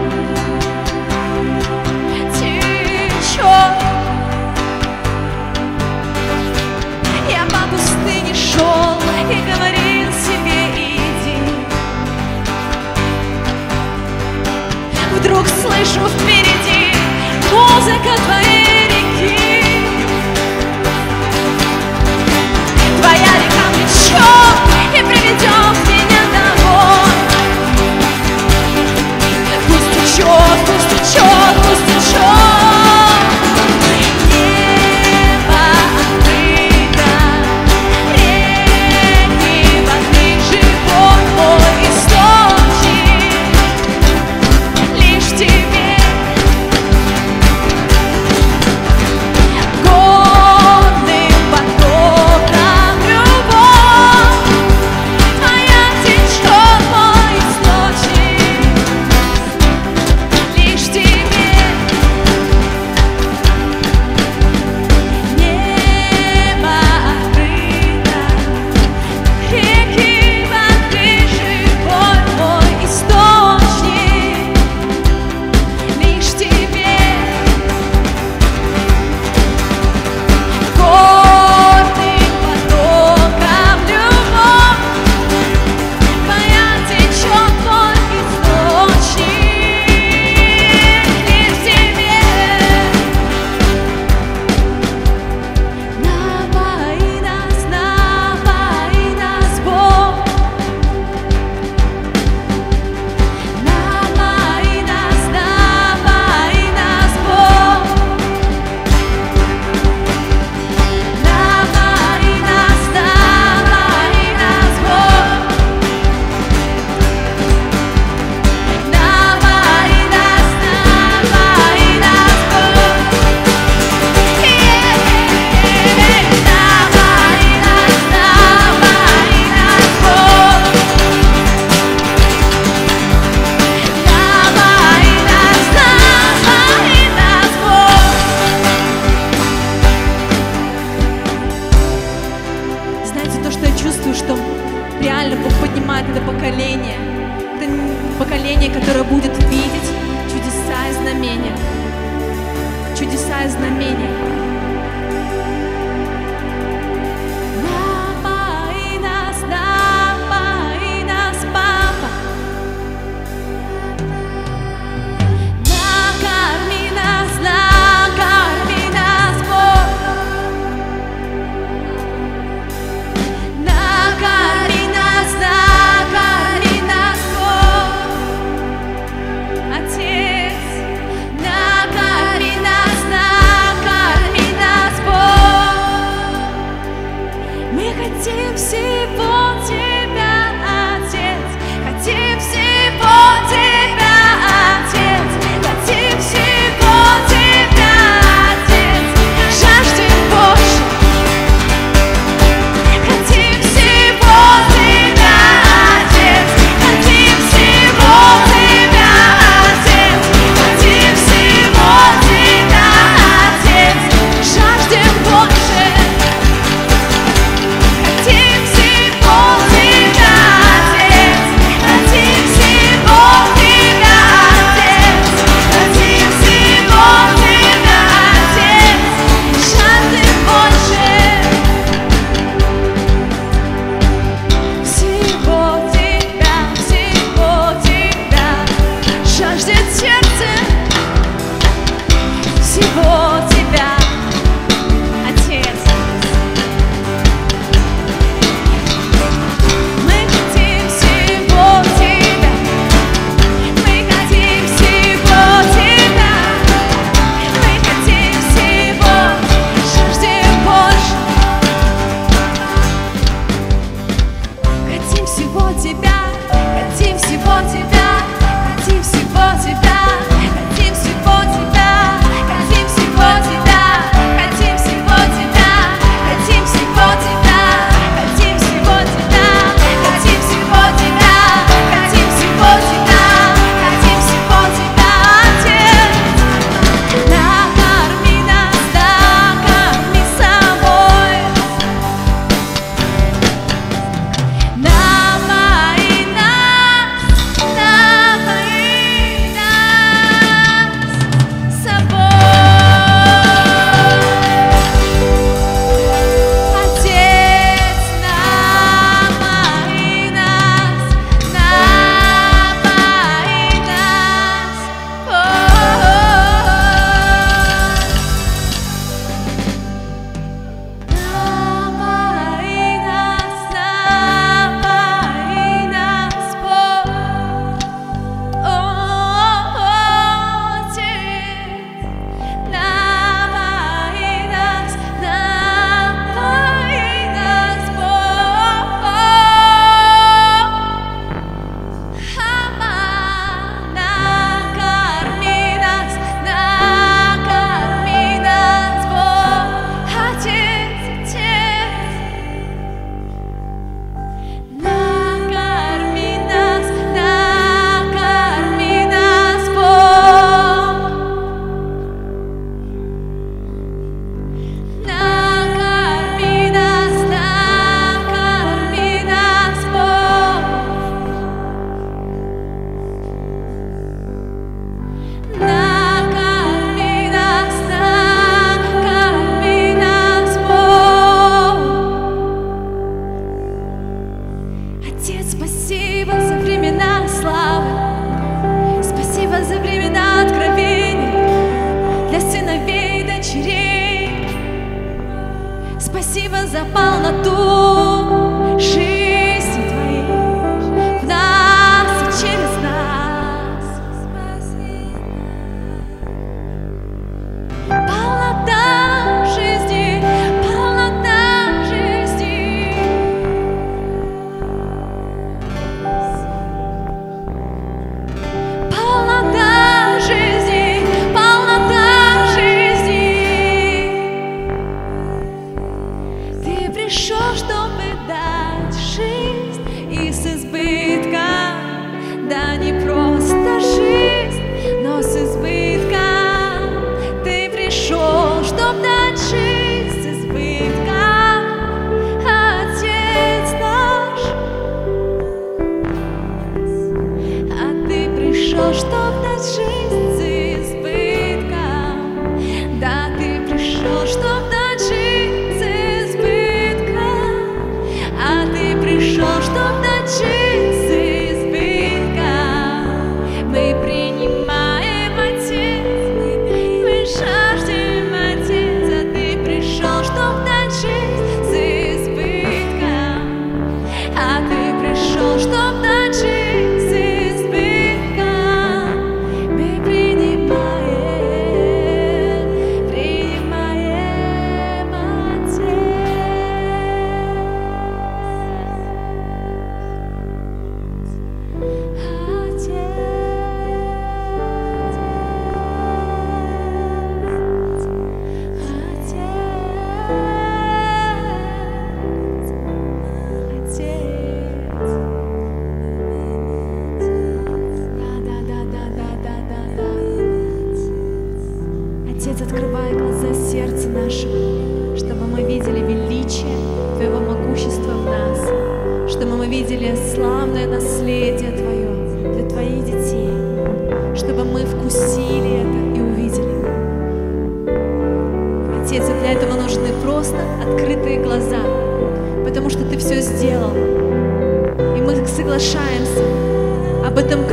Speaker 3: течет. Я по пустыне шел и говорил себе: иди. Вдруг слышу впереди музыка твоей реки. Твоя река влечет и приведет меня домой. Пусть течет, пусть течет, пусть течет. Небо открыто, реки воды, живой мой источник. Лишь тебе горным потоком любовь твоя течет, мой источник. Лишь тебе небо открыто, реки воды, живой мой источник. Лишь тебе горным потоком любовь твоя течет, мой источник. Лишь тебе напои нас, Бог. Напои нас, Бог. Напои нас, Бог. Напои нас, Бог. Знаете, то, что я чувствую, что реально Бог поднимает это поколение. Это поколение, которое будет видеть чудеса и знамения. Чудеса и знамения. Напои нас, Папа. Накорми нас, Бог. Накорми нас, Бог. Отец, накорми нас, накорми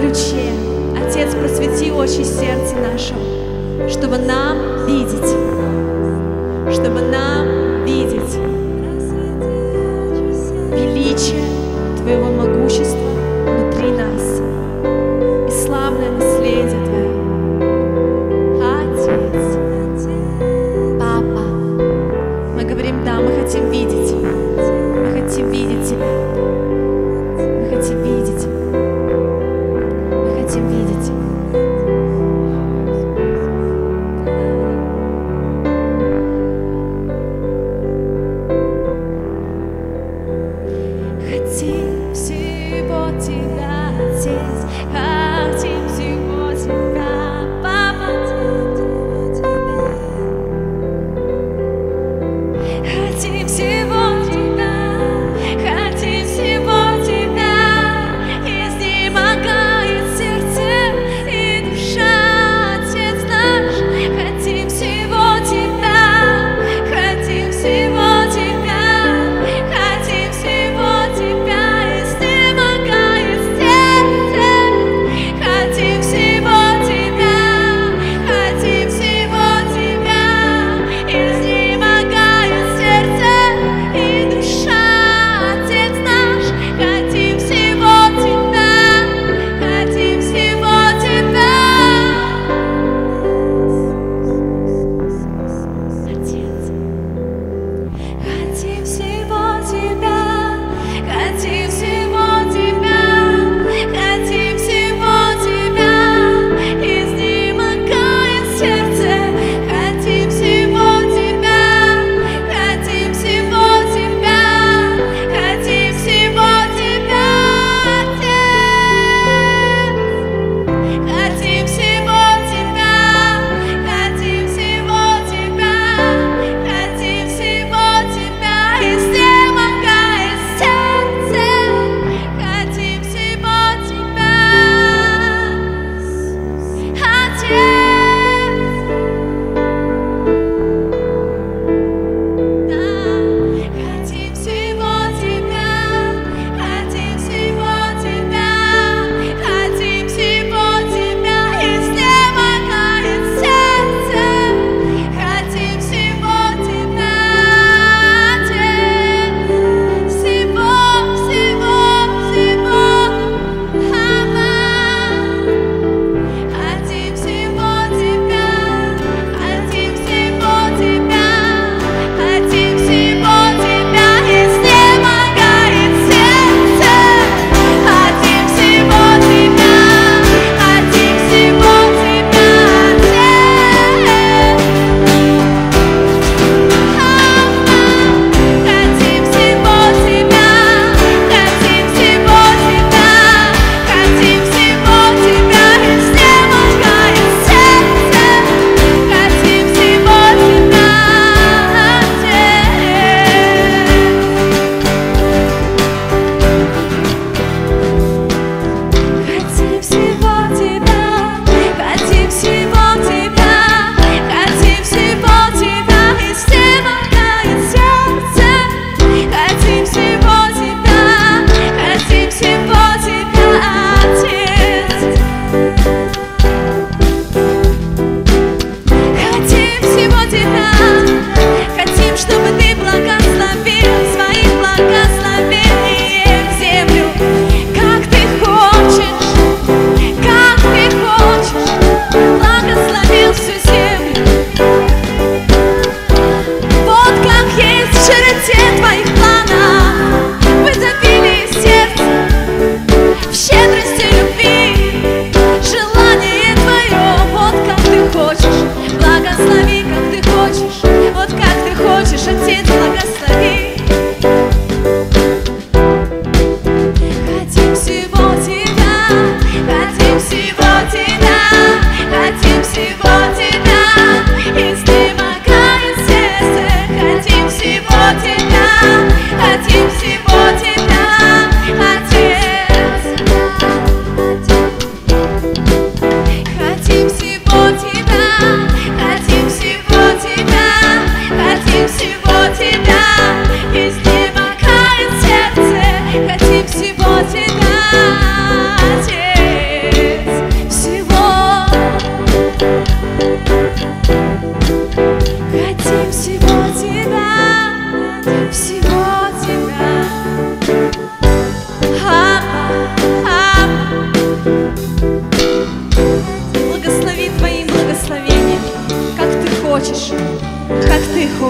Speaker 1: ключе. Отец, просвети очи сердца нашего, чтобы нам видеть, величие Твоего могущества внутри нас и славное наследие Твое. Отец, Папа, мы говорим, да, мы хотим видеть Тебя, мы хотим видеть Тебя, мы хотим видеть, мы хотим видеть Тебя. Хотим всего Тебя, Отец, хотим всего Тебя, Папа. Хотим всего Тебя, хотим всего Тебя, изнемогает сердце,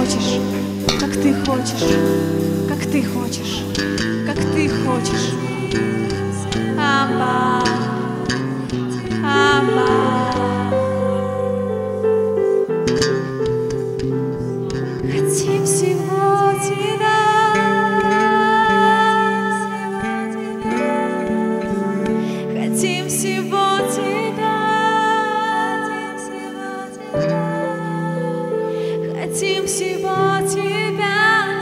Speaker 3: хочешь, как ты хочешь, как ты хочешь, как ты хочешь. Абба, Абба. Хотим всего тебя, хотим всего тебя, хотим всего тебя.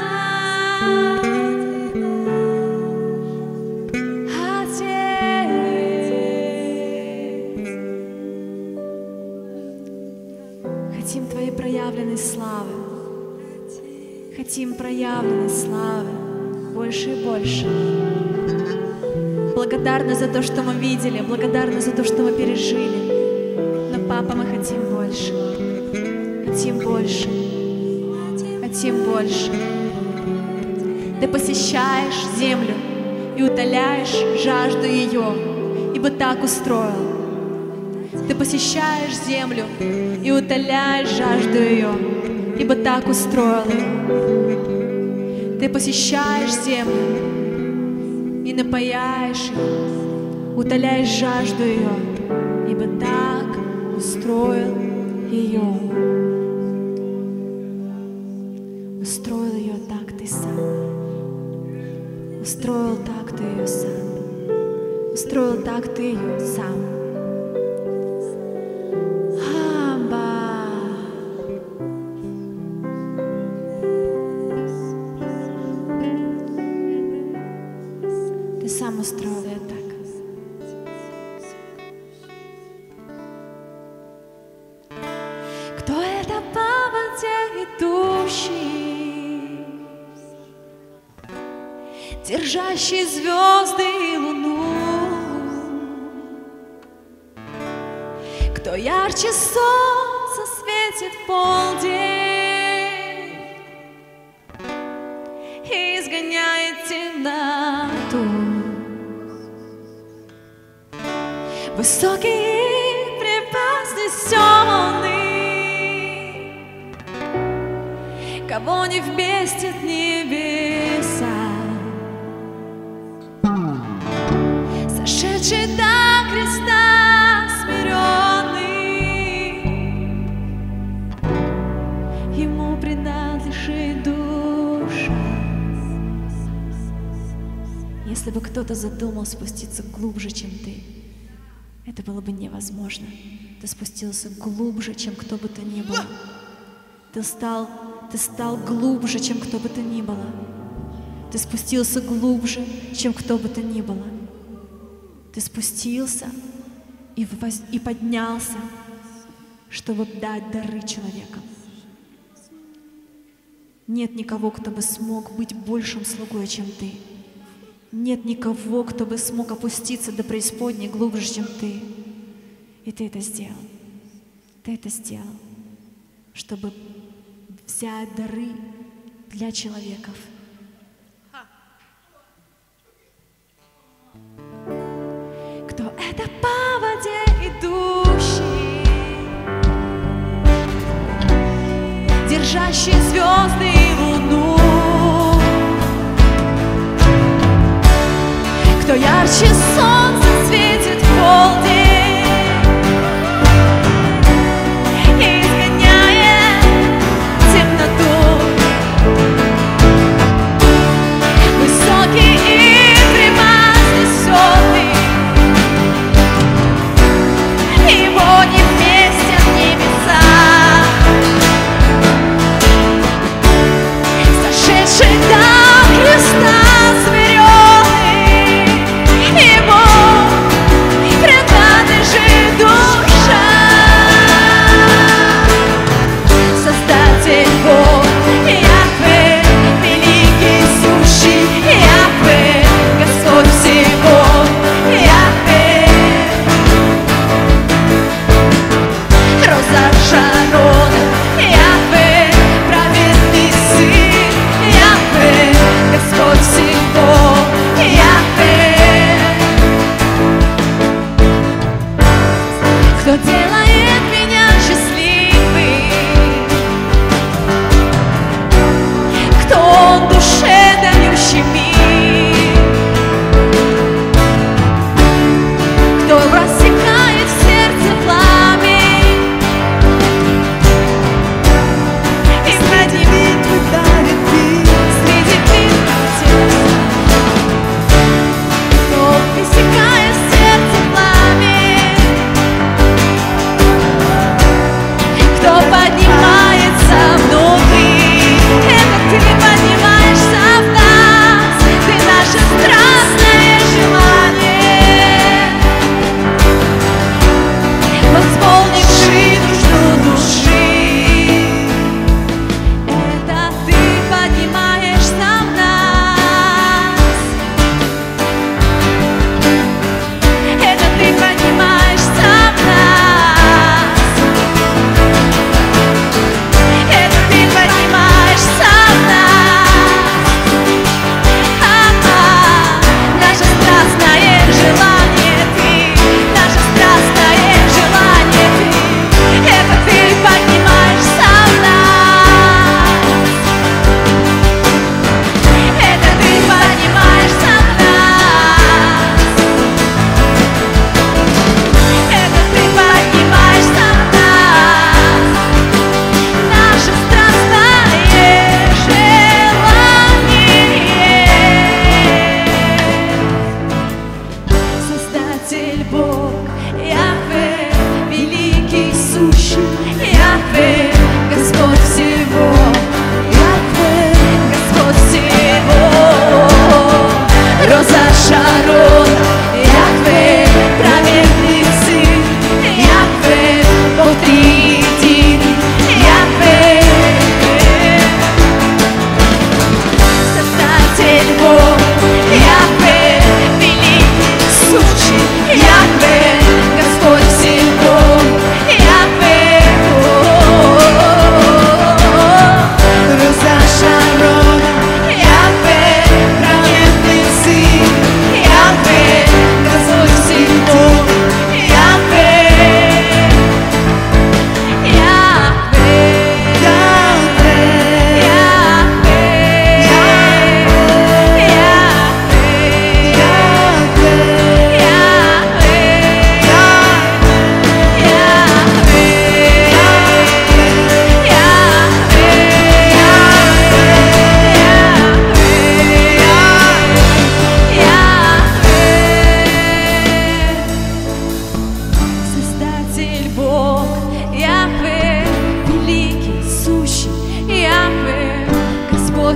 Speaker 3: Хотим Твоей проявленной славы, хотим проявленной славы больше и больше. Благодарны за то, что мы видели, благодарны за то, что мы пережили. Но, Папа, мы хотим больше, хотим больше, хотим больше. Ты посещаешь землю и утоляешь жажду ее, ибо так устроил. Ты посещаешь землю и утоляешь жажду ее, ибо так устроил ее. Ты посещаешь землю и напояешь ее, утоляешь жажду ее, ибо так устроил ее. Устроил ее так ты сам, устроил так ты ее сам, устроил так ты ее сам. Сам устроил ее так. Кто это по воде идущий, держащий звезды и луну? Кто ярче солнца светит в полдень и изгоняет темноту? Высокий и превознесенный, кого не вместят небеса, сошедший до креста смиренный, ему принадлежит душа. Если бы кто-то задумал спуститься глубже, чем ты, это было бы невозможно. Ты спустился глубже, чем кто бы то ни было. Ты стал глубже, чем кто бы то ни было. Ты спустился глубже, чем кто бы то ни было. Ты спустился и поднялся, чтобы дать дары человекам. Нет никого, кто бы смог быть большим слугой, чем ты. Нет никого, кто бы смог опуститься до преисподней глубже, чем ты. И ты это сделал. Ты это сделал, чтобы взять дары для человеков. Кто это по воде идущий, держащий звезды и луну? Кто ярче солнца светит в полдень и изгоняет темноту? Высокий и превознесенный, его не вместят небеса, сошедший до креста смиренный, ему принадлежит душа. Создатель Бог, Яхве, великий сущий, Яхве, Господь всего, Яхве, Роза Шарона, Яхве, праведный сын, Яхве, Господь всего, Яхве. Кто делает меня счастливым,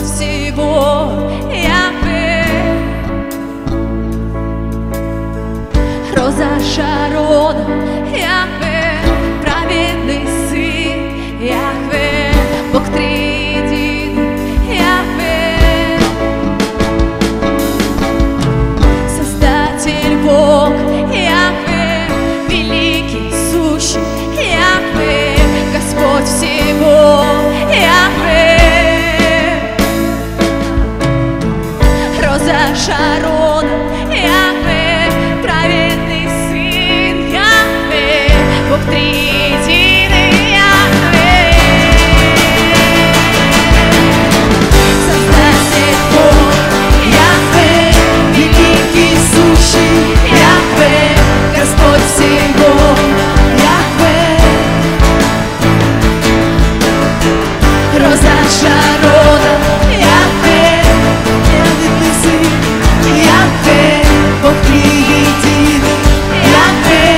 Speaker 3: всего, Яхве. Роза Шарона, Яхве, праведный сын, Яхве, Бог триединый, Яхве, Создатель Бог, Яхве, великий, сущий, Яхве, Господь всего, Яхве. Роза Шарона, Яхве, праведный сын, Яхве, Бог триединый, Яхве. Создатель Бог, Яхве, великий, сущий, Яхве, Господь всего, Яхве. Роза Шарона, Яхве, праведный сын, Яхве, Бог триединый, Яхве.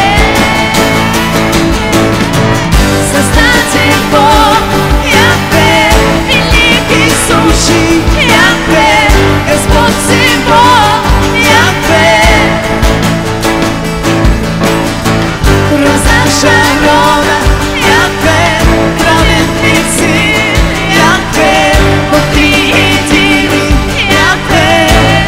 Speaker 3: Создатель Бог, Яхве, великий, сущий, Яхве, Господь всего, Яхве. Роза Шарона, Яхве, праведный сын, Яхве, Бог триединый, Яхве.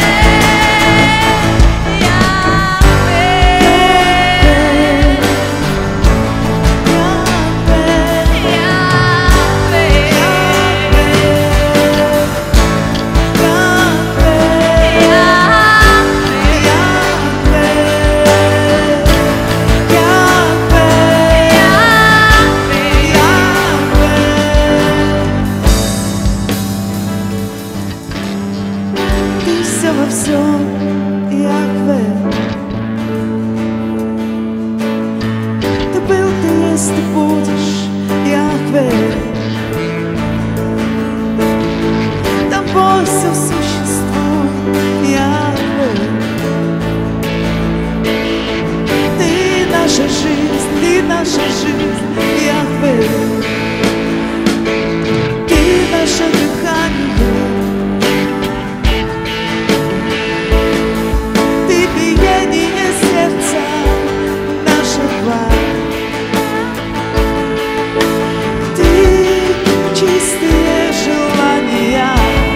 Speaker 2: Ты все во всем, Яхве. Ты был, ты есть, ты будешь, Яхве. Тобой все существует, Яхве. Ты наша жизнь, Яхве. Ты наше дыхание. Ты биение сердца нашего. Ты чистые желания.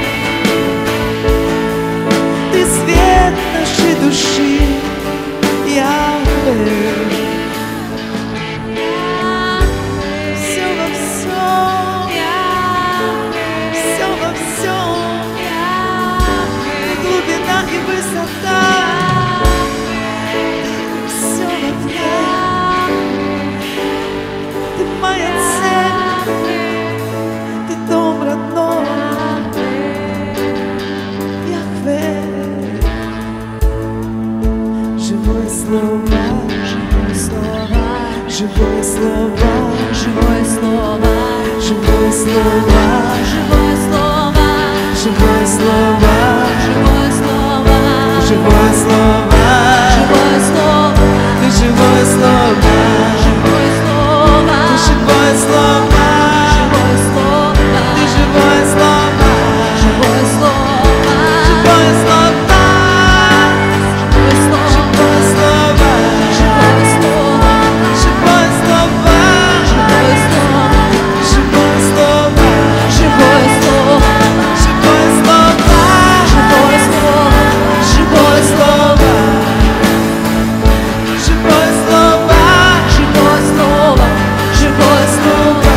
Speaker 2: Ты свет нашей души, Яхве. Все во всем, все во всем. И глубина, и высота. Все во всем. Ты моя цель, ты дом родной, Яхве. Живое слово,
Speaker 3: Живое слово,
Speaker 2: живое слово,
Speaker 3: живое слово,
Speaker 2: живое слово,
Speaker 3: живое слово,
Speaker 2: живое слово,
Speaker 3: живое слово,
Speaker 2: живое слово,
Speaker 3: живое слово,
Speaker 2: ты живое слово,
Speaker 3: живое слово,
Speaker 2: ты живое слово,
Speaker 3: живое слово,
Speaker 2: ты живое слово,
Speaker 3: живое слово,
Speaker 2: живое слово,
Speaker 3: живое слово,
Speaker 2: живое слово,
Speaker 3: живое слово,
Speaker 2: живое слово,
Speaker 3: живое слово,
Speaker 2: живое слово,
Speaker 3: живое слово,
Speaker 2: живое слово,
Speaker 3: живое слово,
Speaker 2: живое слово,
Speaker 3: живое слово,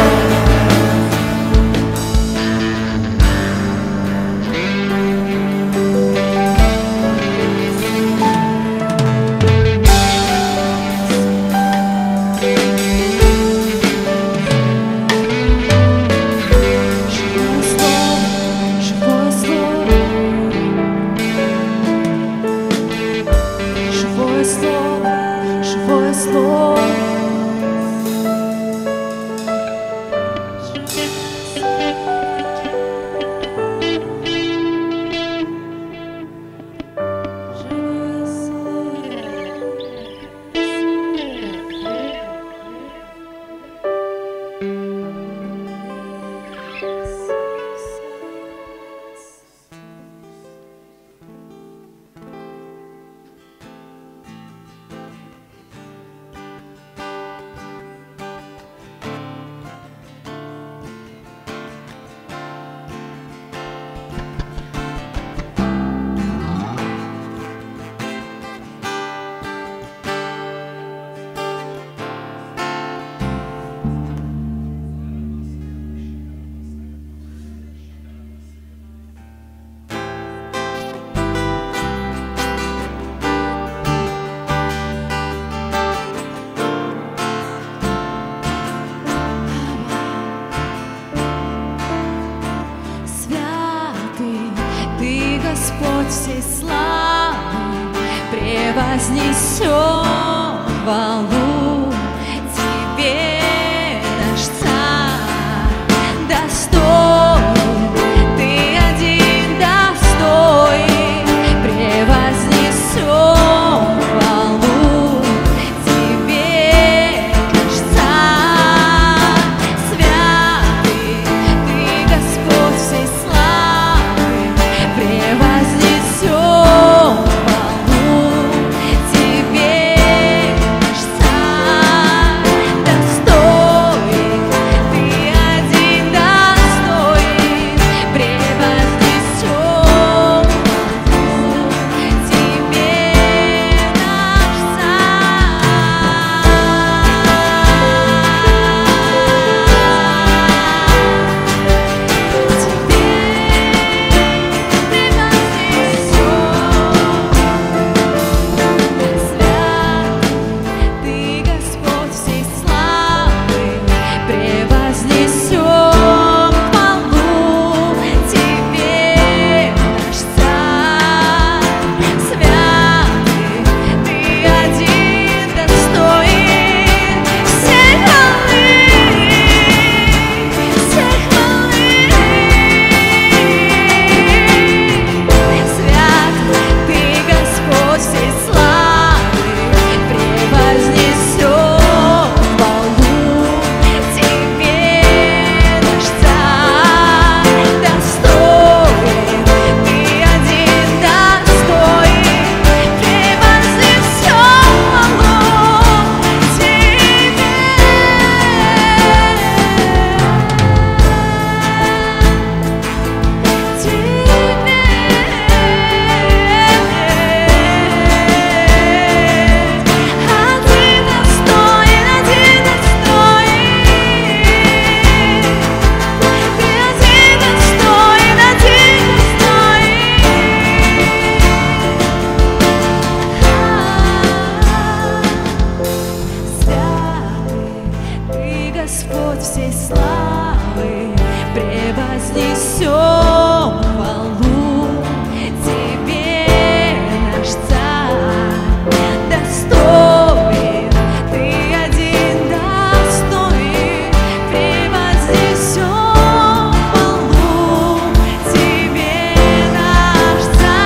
Speaker 3: Господь всей славы, превознесем хвалу Тебе, наш Царь, достоин, Ты один достоин, превознесем хвалу Тебе, наш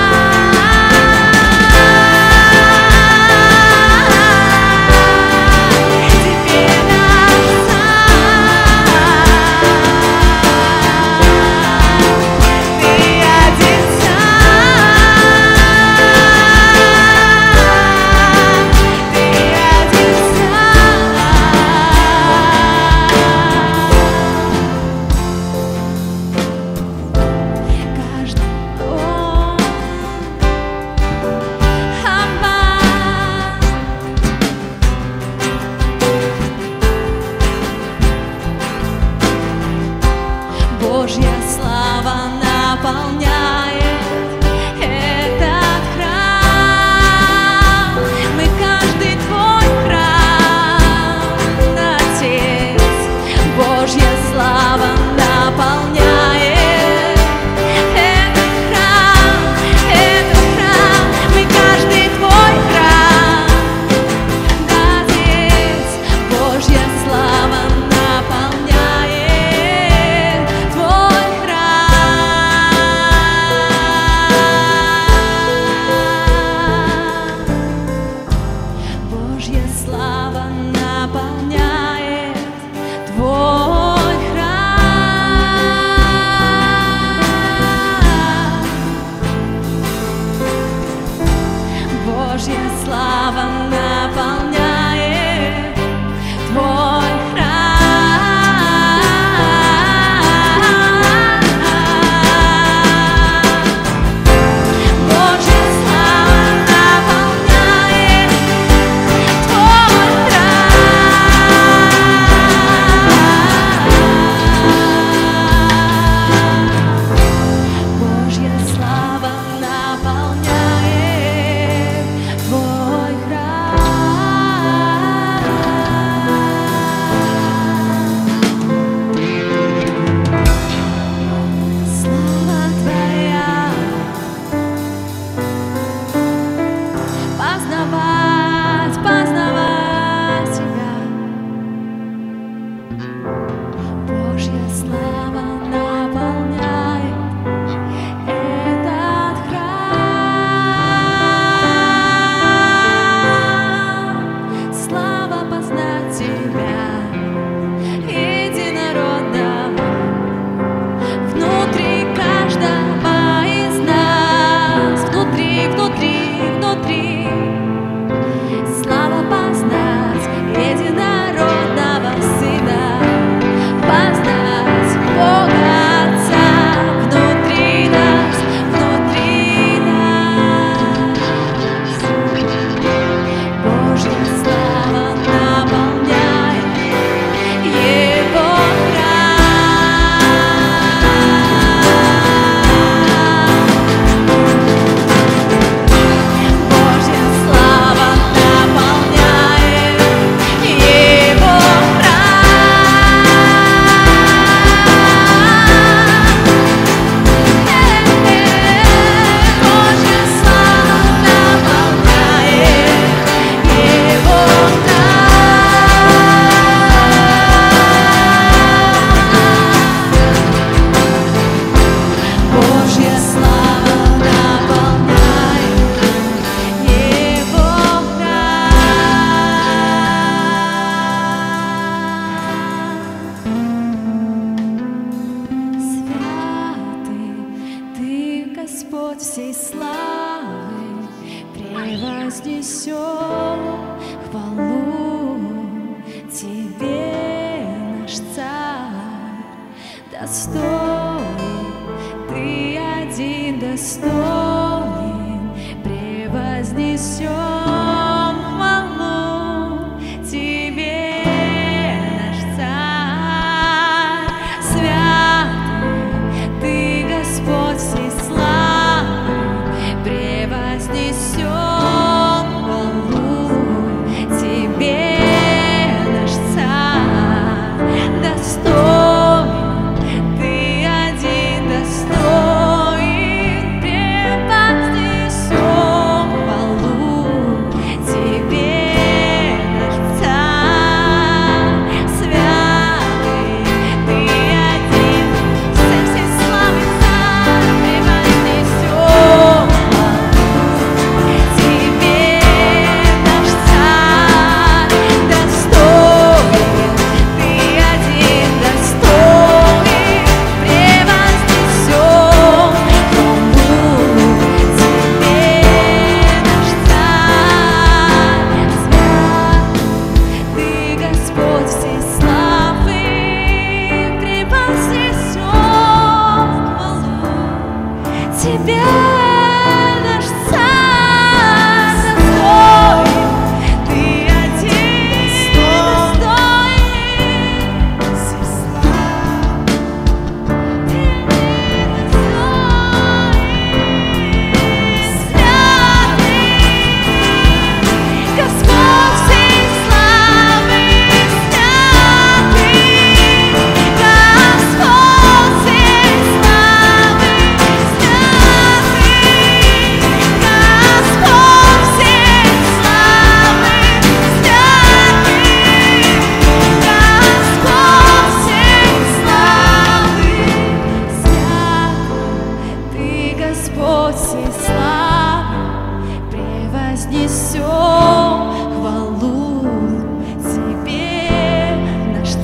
Speaker 3: Божья слава наполняет этот храм. Мы каждый Твой храм, Отец. Божья слава наполняет этот храм, этот храм. Мы каждый Твой храм, Отец. Божья слава наполняет Твой храм. Божья слава наполняет Твой храм. Божья слава наполняет Твой познавать Тебя. Божья слава наполняет этот храм. Слава познать Тебя, единородного, внутри каждого из нас, внутри. Слава познать единородного Сына, познать Бога Отца внутри нас, внутри нас. Божья слава наполняет Его Божья слава наполняет Его Божья слава наполняет Его Божья слава наполняет Его Святый Ты, Господь всей славы, превознесем хвалу Тебе, наш Царь, достоин, Ты один достоин, превознесем хвалу Тебе, наш Царь. Святый Ты, Господь всей славы, превознесем хвалу Тебе, наш Царь,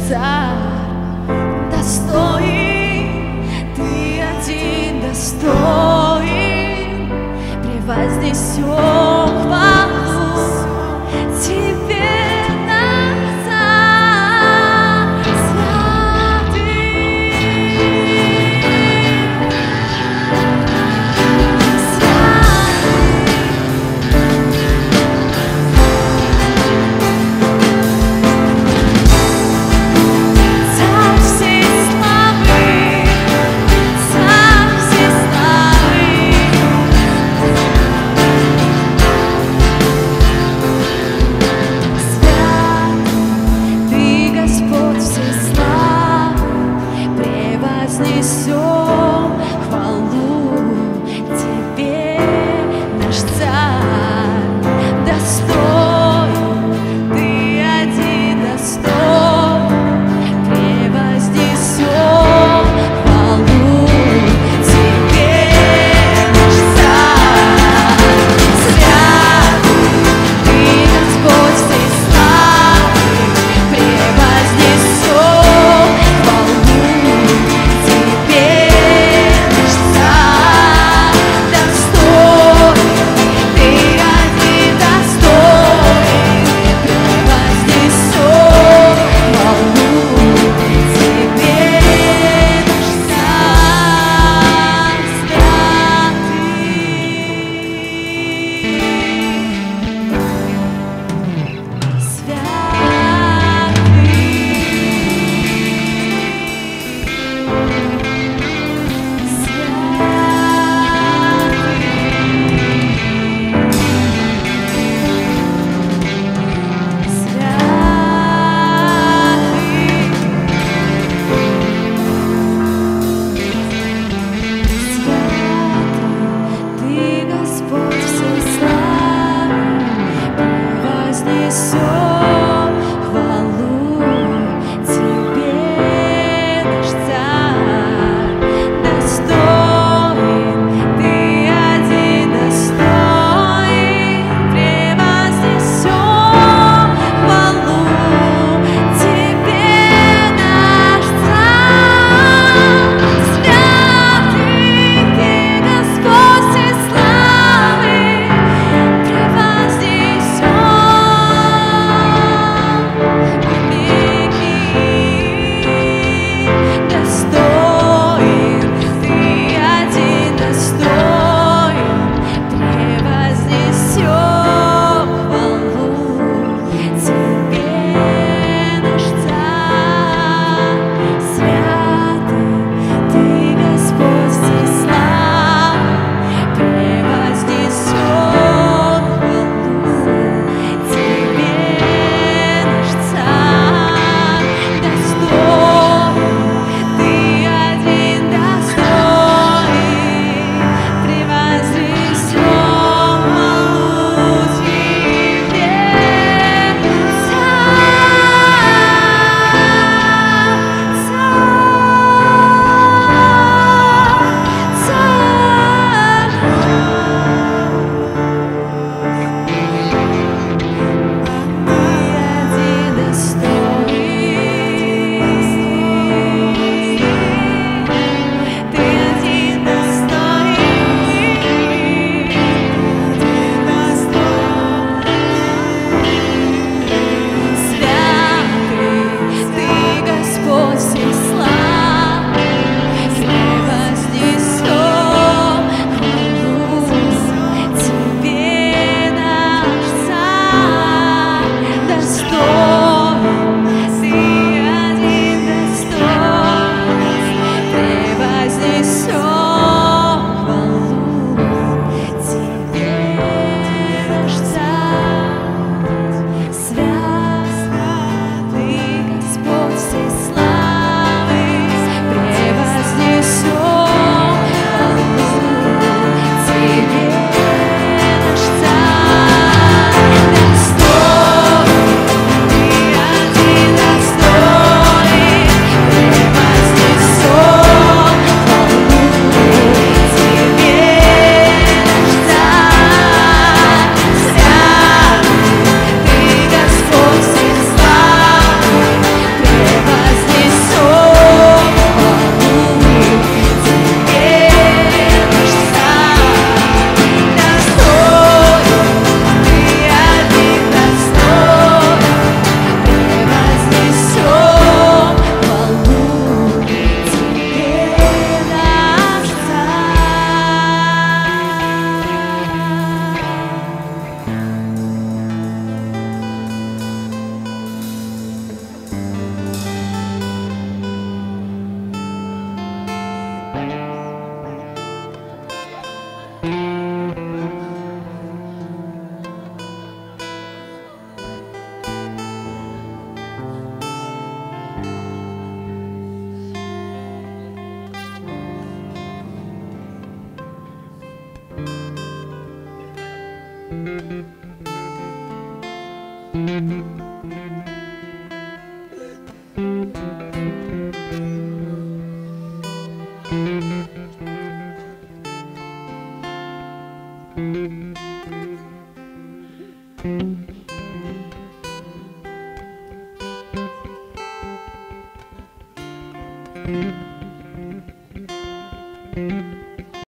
Speaker 1: царь, достоин, ты один достоин, превознесем хвалу тебе назад, святый, царь всей славы, царь всей славы.